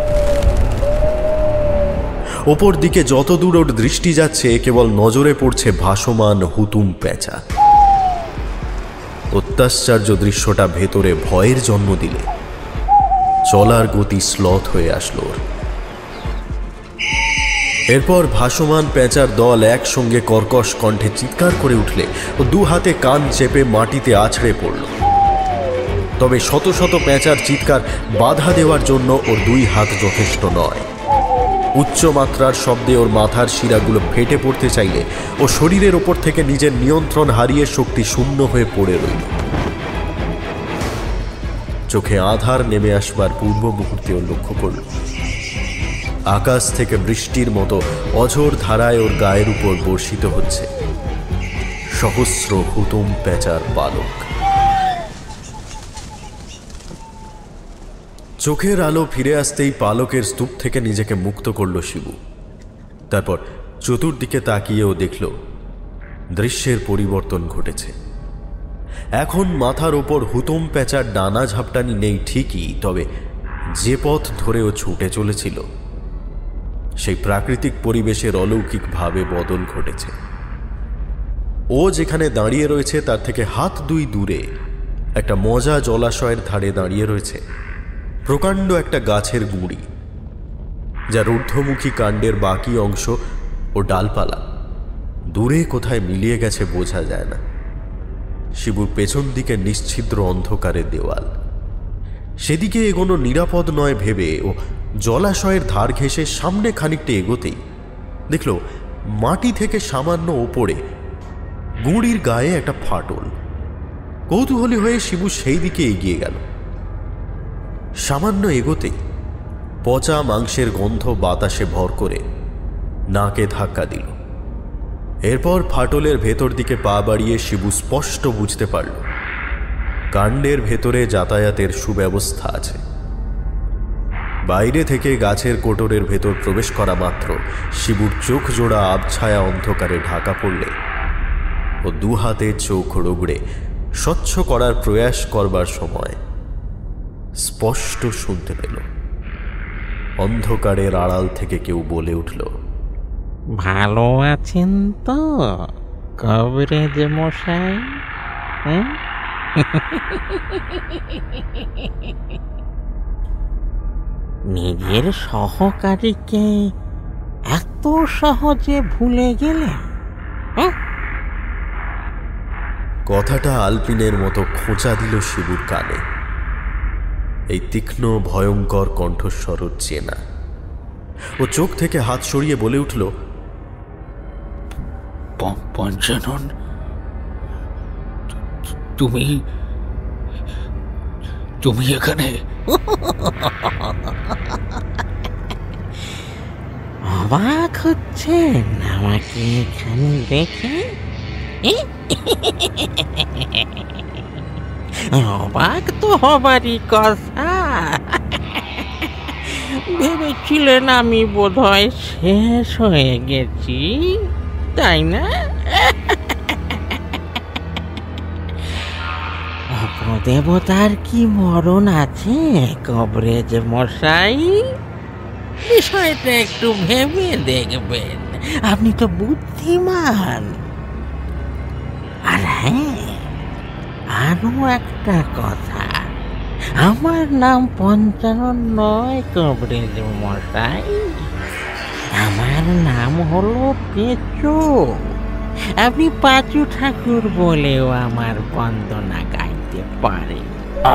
ওপর দিকে যত দূর ওর দৃষ্টি যাচ্ছে কেবল নজরে পড়ছে ভাসমান হুতুম পেঁচা। অত্যাশ্চর্য দৃশ্যটা ভেতরে ভয়ের জন্ম দিলে চলার গতি স্লথ হয়ে আসলো। এরপর ভাসমান পেঁচার দল একসঙ্গে কর্কশ কণ্ঠে চিৎকার করে উঠলে ও দু হাতে কান চেপে মাটিতে আছড়ে পড়ল। তবে শত শত পেঁচার চিৎকার বাধা দেওয়ার জন্য ওর দুই হাত যথেষ্ট নয়। উচ্চমাত্রার শব্দে ওর মাথার শিরাগুলো ফেটে পড়তে চাইলে ও শরীরের ওপর থেকে নিজের নিয়ন্ত্রণ হারিয়ে শক্তি শূন্য হয়ে পড়ে রইল। চোখে আধার নেমে আসবার পূর্ব মুহূর্তে ও লক্ষ্য করল আকাশ থেকে বৃষ্টির মতো অঝোর ধারায় ওর গায়ের উপর বর্ষিত হচ্ছে সহস্র হুতুম পেঁচার পালক। চোখের আলো ফিরে আসতেই পালকের স্তূপ থেকে নিজেকে মুক্ত করল শিবু। তারপর চতুর্দিকে তাকিয়েও দেখল দৃশ্যের পরিবর্তন ঘটেছে। এখন মাথার ওপর হুতুম পেঁচার ডানা ঝাপটানি নেই ঠিকই, তবে যে পথ ধরেও ছুটে চলেছিল সেই প্রাকৃতিক পরিবেশের অলৌকিকভাবে বদল ঘটেছে। ও যেখানে দাঁড়িয়ে রয়েছে তার থেকে হাত দুই দূরে একটা মজা জলাশয়ের ধারে দাঁড়িয়ে রয়েছে প্রকাণ্ড একটা গাছের গুঁড়ি, যার ঊর্ধ্বমুখী কাণ্ডের বাকি অংশ ও ডালপালা দূরে কোথায় মিলিয়ে গেছে বোঝা যায় না। শিবুর পেছন দিকে নিশ্ছিদ্র অন্ধকারের দেওয়াল, সেদিকে এগোনো নিরাপদ নয় ভেবে ও জলাশয়ের ধার ঘেঁষে সামনে খানিকটা এগোতেই দেখল মাটি থেকে সামান্য ওপরে গুঁড়ির গায়ে একটা ফাটল। কৌতূহলী হয়ে শিবু সেই দিকে এগিয়ে গেল। সামান্য এগোতেই পচা মাংসের গন্ধ বাতাসে ভর করে নাকে ধাক্কা দিল। এরপর ফাটলের ভেতর দিকে পা বাড়িয়ে শিবু স্পষ্ট বুঝতে পারল কাণ্ডের ভেতরে যাতায়াতের সুব্যবস্থা আছে। বাইরে থেকে গাছের কোটরের ভেতর প্রবেশ করা মাত্র শিবুর চোখ জোড়া আবছায়া অন্ধকারে ঢাকা পড়লে ও দু হাতে চোখ রগড়ে স্বচ্ছ করার প্রয়াস করবার সময় স্পষ্ট শুনতে পেল অন্ধকারের আড়াল থেকে কেউ বলে উঠল, ভালো আছেন তো কবরেজ মশাই? নিজের সহকারীকে এত সহজে ভুলে গেলেন? কথাটা আলপিনের মতো খোঁচা দিল শিবুর কানে। এই তীক্ষ্ণ ভয়ঙ্কর কণ্ঠস্বর চেনা। ও চোখ থেকে হাত সরিয়ে বলে উঠল, পঞ্চানন, তুমি তুমি এখানে? অবাক হচ্ছেন আমাকে এখানে দেখে? অবাক তো হবারই কথা। ভেবেছিলেন আমি বোধহয় শেষ হয়ে গেছি, তাই না? অপদেবতার কি মরণ আছে কবরেজ মশাই? বিষয়টা একটু ভেবে দেখবেন, আপনি তো বুদ্ধিমান। আর হ্যাঁ, আরো একটা কথা, আমার নাম পঞ্চানন নয় কবরেজ মশাই, আমার নাম হলো পেঁচো। আপনি পাঁচু ঠাকুর বলেও আমার বন্দনা গাইতে পারেন।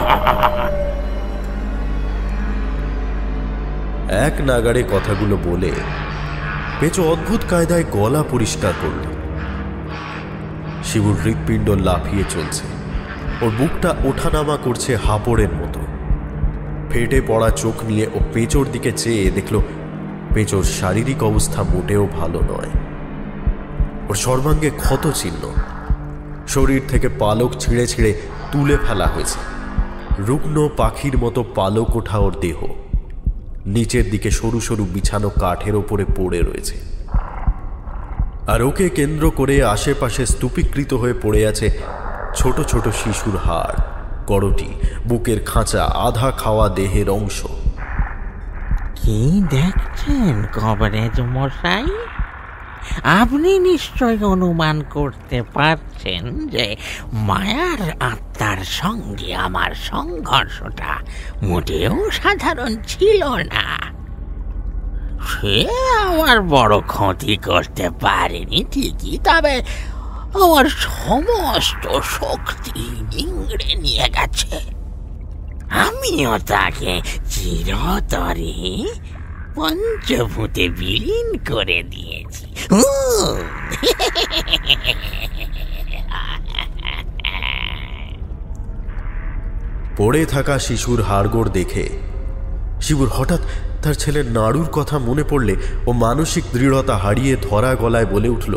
এক নাগাড়ে কথাগুলো বলে পেঁচো অদ্ভুত কায়দায় গলা পরিষ্কার করল। শিবুর হৃৎপিণ্ড লাফিয়ে চলছে, ওর বুকটা ওঠানামা করছে হাঁপড়ের মতো। ফেটে পড়া চোখ নিয়ে ও পেঁচোর দিকে চেয়ে দেখল পেঁচোর শারীরিক অবস্থা মোটেও ভালো নয়। ওর সর্বাঙ্গে ক্ষত চিহ্ন, শরীর থেকে পালক ছিঁড়ে ছিঁড়ে তুলে ফেলা হয়েছে। রুগ্ন পাখির মতো পালক ওঠা ওর দেহ, নিচের দিকে সরু সরু বিছানো কাঠের ওপরে পড়ে রয়েছে। আর ওকে কেন্দ্র করে আশেপাশে স্তূপীকৃত হয়ে পড়ে আছে ছোট ছোট শিশুর হাড়, করটি, বুকের খাঁচা, আধা খাওয়া দেহের অংশ। কি দেখছেন কবরেজ মশাই? আপনি নিশ্চয় অনুমান করতে পারছেন যে মায়ার আত্মার সঙ্গে আমার সংঘর্ষটা মোটেও সাধারণ ছিল না। সে আমার বড় ক্ষতি করতে পারেনি ঠিকই, তবে আমার সমস্ত শক্তি নিংড়ে নিয়ে গেছে। আমিও তাকে চিরতরে পঞ্চভূতে বিলীন করে দিয়েছি। পড়ে থাকা শিশুর হাড়গোড় দেখে শিবুর হঠাৎ তার ছেলের নাড়ুর কথা মনে পড়লে ও মানসিক দৃঢ়তা হারিয়ে ধরা গলায় বলে উঠল,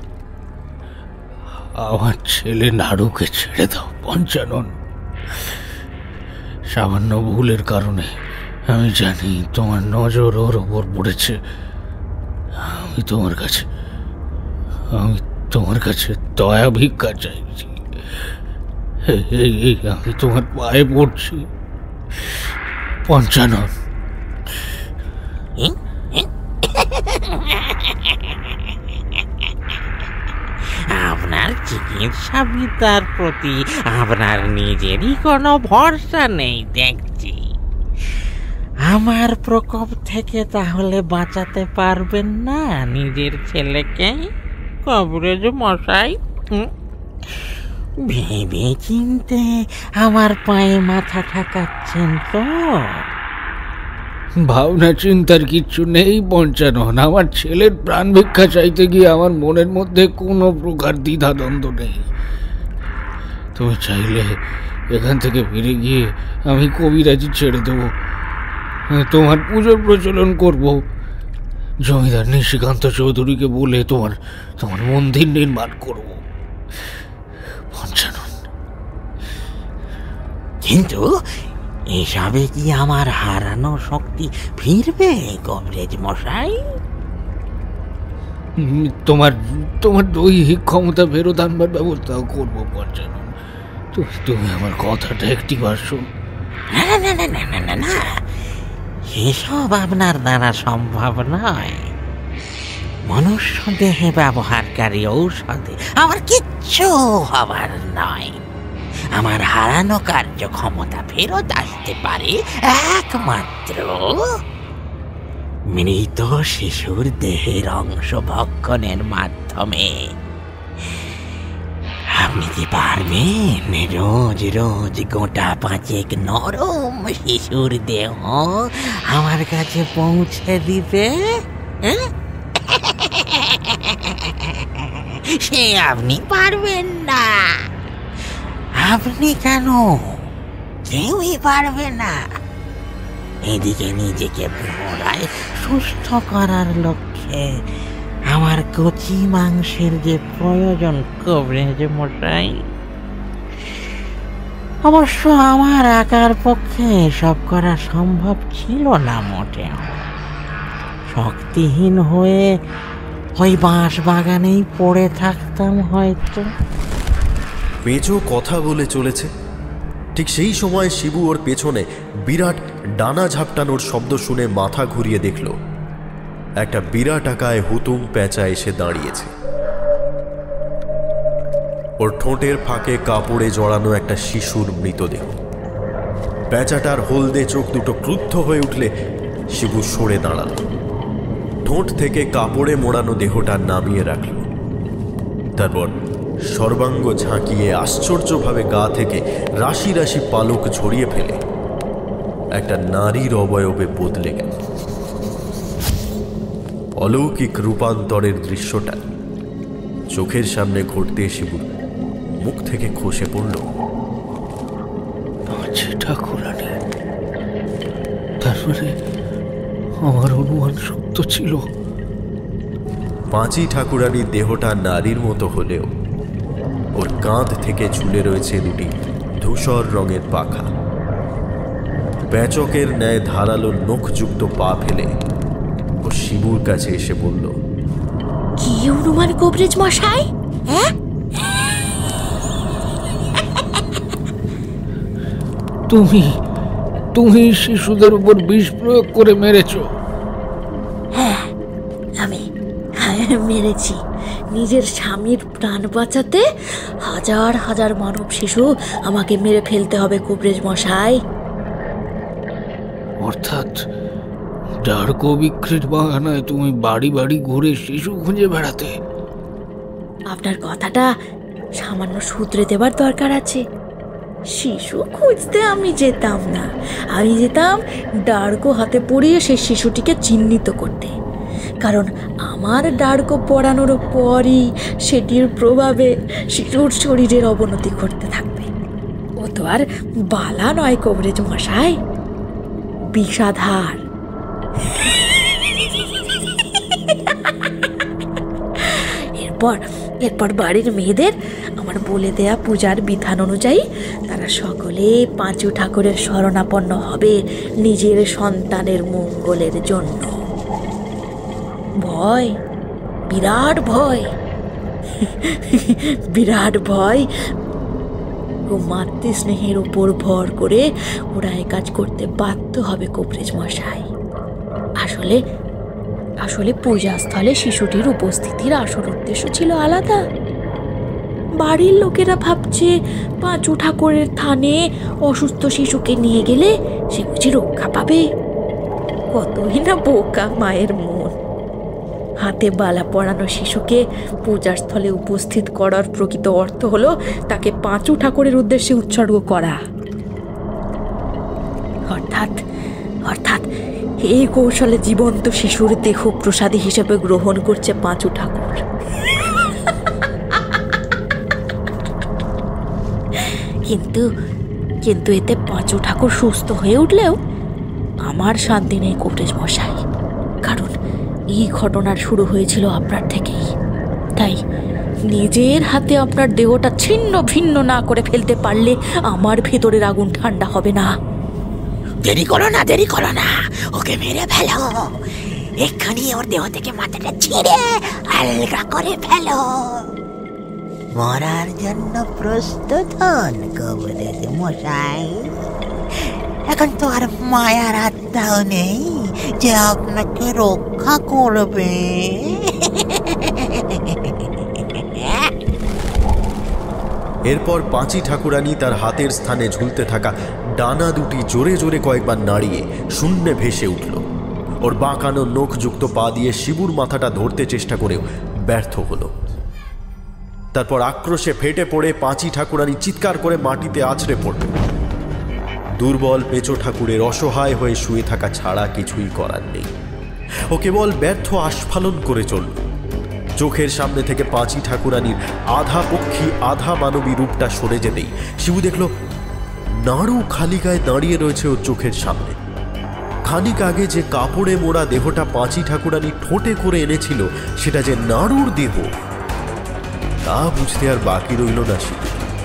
আমার ছেলে নাড়ুকে ছেড়ে দাও পঞ্চানন। সামান্য ভুলের কারণে আমি জানি তোমার নজর ওর ওপর পড়েছে। আমি তোমার কাছে দয়া ভিক্ষা চাইছি। আমি তোমার পায়ে পড়ছি পঞ্চানন। আপনার চিকিৎসাবিদ্যার প্রতি আপনার নিজেরই কোনো ভরসা নেই দেখছি। আমার প্রকোপ থেকে তাহলে বাঁচাতে পারবেন না নিজের ছেলেকে কবরেজ মশাই? ভেবে চিনতে আমার পায়ে মাথা ঠাকাচ্ছেন তো? ভাবনা চিন্তার কিচ্ছু নেই পঞ্চানন। আমার ছেলের প্রাণ ভিক্ষা চাইতে গিয়ে আমার মনের মধ্যে কোনো প্রকার দ্বিধাদ্বন্দ্ব নেই। তুমি চাইলে এখান থেকে ফিরে গিয়ে আমি কবিরাজি ছেড়ে দেবো, তোমার পুজোর প্রচলন করব। জমিদার নিশিকান্ত চৌধুরীকে বলে তোমার মন্দির নির্মাণ করব পঞ্চানন। কিন্তু এসবে কি আমার হারানো শক্তি ফিরবে কবরেজ মশাই? তোমার দৈহিক ক্ষমতা ফেরত আনবার ব্যবস্থাও করবো পঞ্চানন। তুমি আমার কথাটা একটিবার শোন। না, এসব আপনার দ্বারা সম্ভব নয়। মনুষ্য দেহে ব্যবহারকারী ঔষধে আমার কিচ্ছু হবার নয়। আমার হারানো কার্যক্ষমতা ফেরত আসতে পারে একমাত্র মৃত শিশুর দেহের অংশ ভক্ষণের মাধ্যমে। আপনি কি পারবেন রোজ রোজ গোটা 5 নরম শিশুর দেহ আমার কাছে পৌঁছে দিতে? সে আপনি পারবেন না। আপনি কেন, কেউই পারবে না। এদিকে নিজেকে পুনরায় সুস্থ করার লক্ষ্যে আমার কচি মাংসের যে প্রয়োজন কবরেজ মশাই, অবশ্য আমার একার পক্ষে সব করা সম্ভব ছিল না মোটেও। শক্তিহীন হয়ে ওই বাঁশ বাগানেই পড়ে থাকতাম হয়তো। পেঁচো কথা বলে চলেছে, ঠিক সেই সময় শিবু ওর পেছনে বিরাট ডানা ঝাপটানোর শব্দ শুনে মাথা ঘুরিয়ে দেখল একটা বিরাট আকায় হুতুম পেঁচা এসে দাঁড়িয়েছে। ওর ঠোঁটের ফাঁকে কাপড়ে জড়ানো একটা শিশুর মৃতদেহ। পেঁচাটার হলদে চোখ দুটো ক্রুদ্ধ হয়ে উঠলে শিবু সরে দাঁড়াল, ঠোঁট থেকে কাপড়ে মোড়ানো দেহটা নামিয়ে রাখল। তারপর সর্বাঙ্গ ঝাঁকিয়ে আশ্চর্যভাবে গা থেকে রাশি রাশি পালক ঝরিয়ে ফেলে একটা নারীর অবয়বে বদলে গেল। অলৌকিক রূপান্তরের দৃশ্যটা চোখের সামনে ঘটতে শিবুর মুখ থেকে খসে পড়ল। ঠাকুরানী, তারপরে আমার অনুমান সত্য ছিল। পাঁচি ঠাকুরানীর দেহটা নারীর মতো হলেও ওর কাঁধ থেকে ঝুলে রয়েছে দুটি ধূসর রঙের পাখা। পেচকের ন্যায় ধারালো নখযুক্ত পা ফেলে ও শিবুর কাছে এসে বলল, কি অনুমান কবরেজ মশাই? হ্যাঁ, তুমি শিশুদের উপর বিষ প্রয়োগ করে মেরেছ? হ্যাঁ, আমি মেরেছি। নিজের স্বামীর প্রাণ বাঁচাতে হাজার হাজার মানব শিশু আমাকে মেরে ফেলতে হবে কবরেজ মশাই। অর্থাৎ ডার্কো বিক্রির বাহানায় তুমি বাড়ি বাড়ি ঘুরে শিশু খুঁজে বেড়াতে? আপনার কথাটা সামান্য শুধরে দেবার দরকার আছে। শিশু খুঁজতে আমি যেতাম না, আমি যেতাম ডার্কো হাতে পড়িয়ে সেই শিশুটিকে চিহ্নিত করতে। কারণ আমার ডার্কো পড়ানোর পরই সেটির প্রভাবে শিশুর শরীরের অবনতি ঘটতে থাকবে। ও তো আর বালা নয় কবরেজ মশাই, বিষাধার। এরপর বাড়ির মেয়েদের আমার বলে দেয়া পূজার বিধান অনুযায়ী তারা সকলে পাঁচু ঠাকুরের শরণাপন্ন হবে নিজের সন্তানের মঙ্গলের জন্য। ভয়, বিরাট ভয়, বিরাট ভয় ও মাতৃস্নেহের উপর ভর করে ওরা এ কাজ করতে বাধ্য হবে কবরেজ মশাই। আসলে পূজাস্থলে শিশুটির উপস্থিতির আসল উদ্দেশ্য ছিল আলাদা। বাড়ির লোকেরা ভাবছে পাঁচু ঠাকুরের থানে অসুস্থ শিশুকে নিয়ে গেলে সে বুঝি রক্ষা পাবে। কতই না বোকা মায়ের মন। হাতে বালা পড়ানো শিশুকে পূজার স্থলে উপস্থিত করার প্রকৃত অর্থ হলো তাকে পাঁচু ঠাকুরের উদ্দেশ্যে উৎসর্গ করা। অর্থাৎ এই কৌশলে জীবন্ত শিশুর দেহ প্রসাদী হিসেবে গ্রহণ করছে পাঁচু ঠাকুর। কিন্তু এতে পাঁচু ঠাকুর সুস্থ হয়ে উঠলেও আমার শান্তি নেই কবরেজ মশাই। কারণ এই ঘটনার শুরু হয়েছিল আপনার থেকেই। তাই নিজের হাতে আপনার দেহটা ছিন্ন ভিন্ন না করে ফেলতে পারলে আমার ভেতরের আগুন ঠান্ডা হবে না। দেরি করো না, ওকে মেরে ফেলো। এক্ষুনি ওর দেহ থেকে মাথাটা ছিঁড়ে আলগা করে ফেলো। মরার জন্য প্রস্তুত হন কবরেজ মশাই। এখন তো আর মায়ার আত্মাও নেই যে আপনাকে রক্ষা করবে। এরপর পাঁচি ঠাকুরানী তার হাতের স্থানে ঝুলতে থাকা ডানা দুটি জোরে জোরে কয়েকবার নাড়িয়ে শূন্যে ভেসে উঠল। ওর বাঁকানো নখযুক্ত পা দিয়ে শিবুর মাথাটা ধরতে চেষ্টা করেও ব্যর্থ হলো। তারপর আক্রোশে ফেটে পড়ে পাঁচি ঠাকুরানী চিৎকার করে মাটিতে আছড়ে পড়ল। দুর্বল পেঁচো ঠাকুরের অসহায় হয়ে শুয়ে থাকা ছাড়া কিছুই করার নেই। ও কেবল ব্যর্থ আস্ফালন করে চলল। চোখের সামনে থেকে পাঁচি ঠাকুরানীর আধা পক্ষী আধা মানবী রূপটা সরে যেতেই শিবু দেখল নাড়ু খালি গায়ে দাঁড়িয়ে রয়েছে ওর চোখের সামনে। খানিক আগে যে কাপড়ে মোড়া দেহটা পাঁচি ঠাকুরানী ঠোঁটে করে এনেছিল সেটা যে নাড়ুর দেহ, তা বুঝতে আর বাকি রইল না শিবু।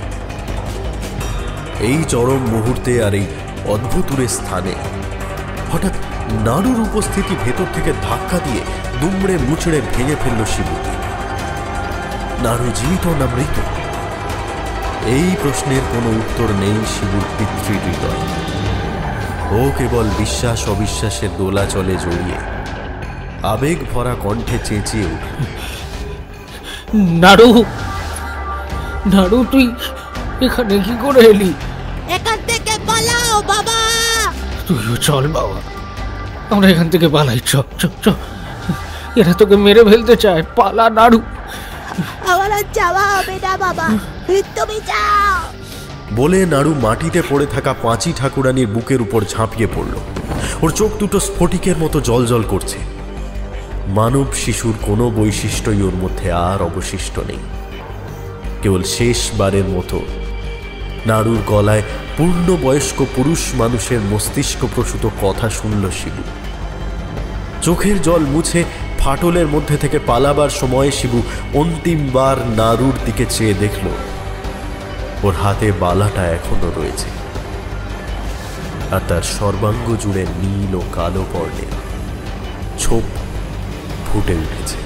এই চরম মুহূর্তে আর এই অদ্ভুতুরের স্থানে হঠাৎ নাড়ুর উপস্থিতি ভেতর থেকে ধাক্কা দিয়ে দুমড়ে মুচড়ে ভেঙে ফেলল শিবু। নাড়ু জীবিত না মৃত? এই প্রশ্নের কোনো উত্তর নেই শিবুর পিতৃহৃদয়। ও কেবল বিশ্বাস অবিশ্বাসের দোলাচলে জড়িয়ে আবেগ ভরা কণ্ঠে চেঁচিয়ে উঠল, নাড়ু, নাড়ু তুই এখানে কি করে এলি? এখান থেকে পালাও বাবা। তুইও চল বাবা, আমরা এখান থেকে পালাই। চ এরা তোকে মেরে ফেলতে চায়। পালা নাড়ু। আমার আর যাওয়া হবে না বাবা, তুমি যাও। বলে নাড়ু মাটিতে পড়ে থাকা পাঁচি ঠাকুরানীর বুকের উপর ঝাঁপিয়ে পড়ল। ওর চোখ দুটো স্ফটিকের মতো জলজল করছে। মানব শিশুর কোনো বৈশিষ্ট্যই ওর মধ্যে আর অবশিষ্ট নেই। কেবল শেষবারের মতো নাড়ুর গলায় পূর্ণবয়স্ক পুরুষ মানুষের মস্তিষ্ক প্রসূত কথা শুনল শিবু। চোখের জল মুছে ফাটলের মধ্যে থেকে পালাবার সময় শিবু অন্তিমবার নারুর দিকে চেয়ে দেখল ওর হাতে বালাটা এখনো রয়েছে, আর তার সর্বাঙ্গ জুড়ে নীল ও কালো বর্ণের ছোপ ফুটে উঠেছে।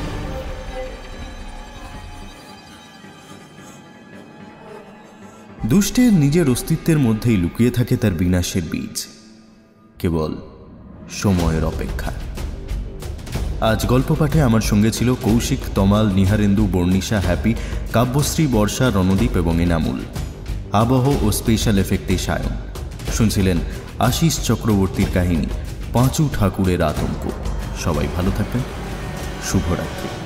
দুষ্টের নিজের অস্তিত্বের মধ্যেই লুকিয়ে থাকে তার বিনাশের বীজ, কেবল সময়ের অপেক্ষা। আজ গল্প পাঠে আমার সঙ্গে ছিল কৌশিক, তমাল, নিহারেন্দু, বর্ণিশা, হ্যাপি, কাব্যশ্রী, বর্ষা, রণদীপ এবং এনামুল। আবহ ও স্পেশাল এফেক্টে সায়ন। শুনছিলেন আশিস চক্রবর্তীর কাহিনী পাঁচু ঠাকুরের আতঙ্ক। সবাই ভালো থাকবেন। শুভরাত্রি।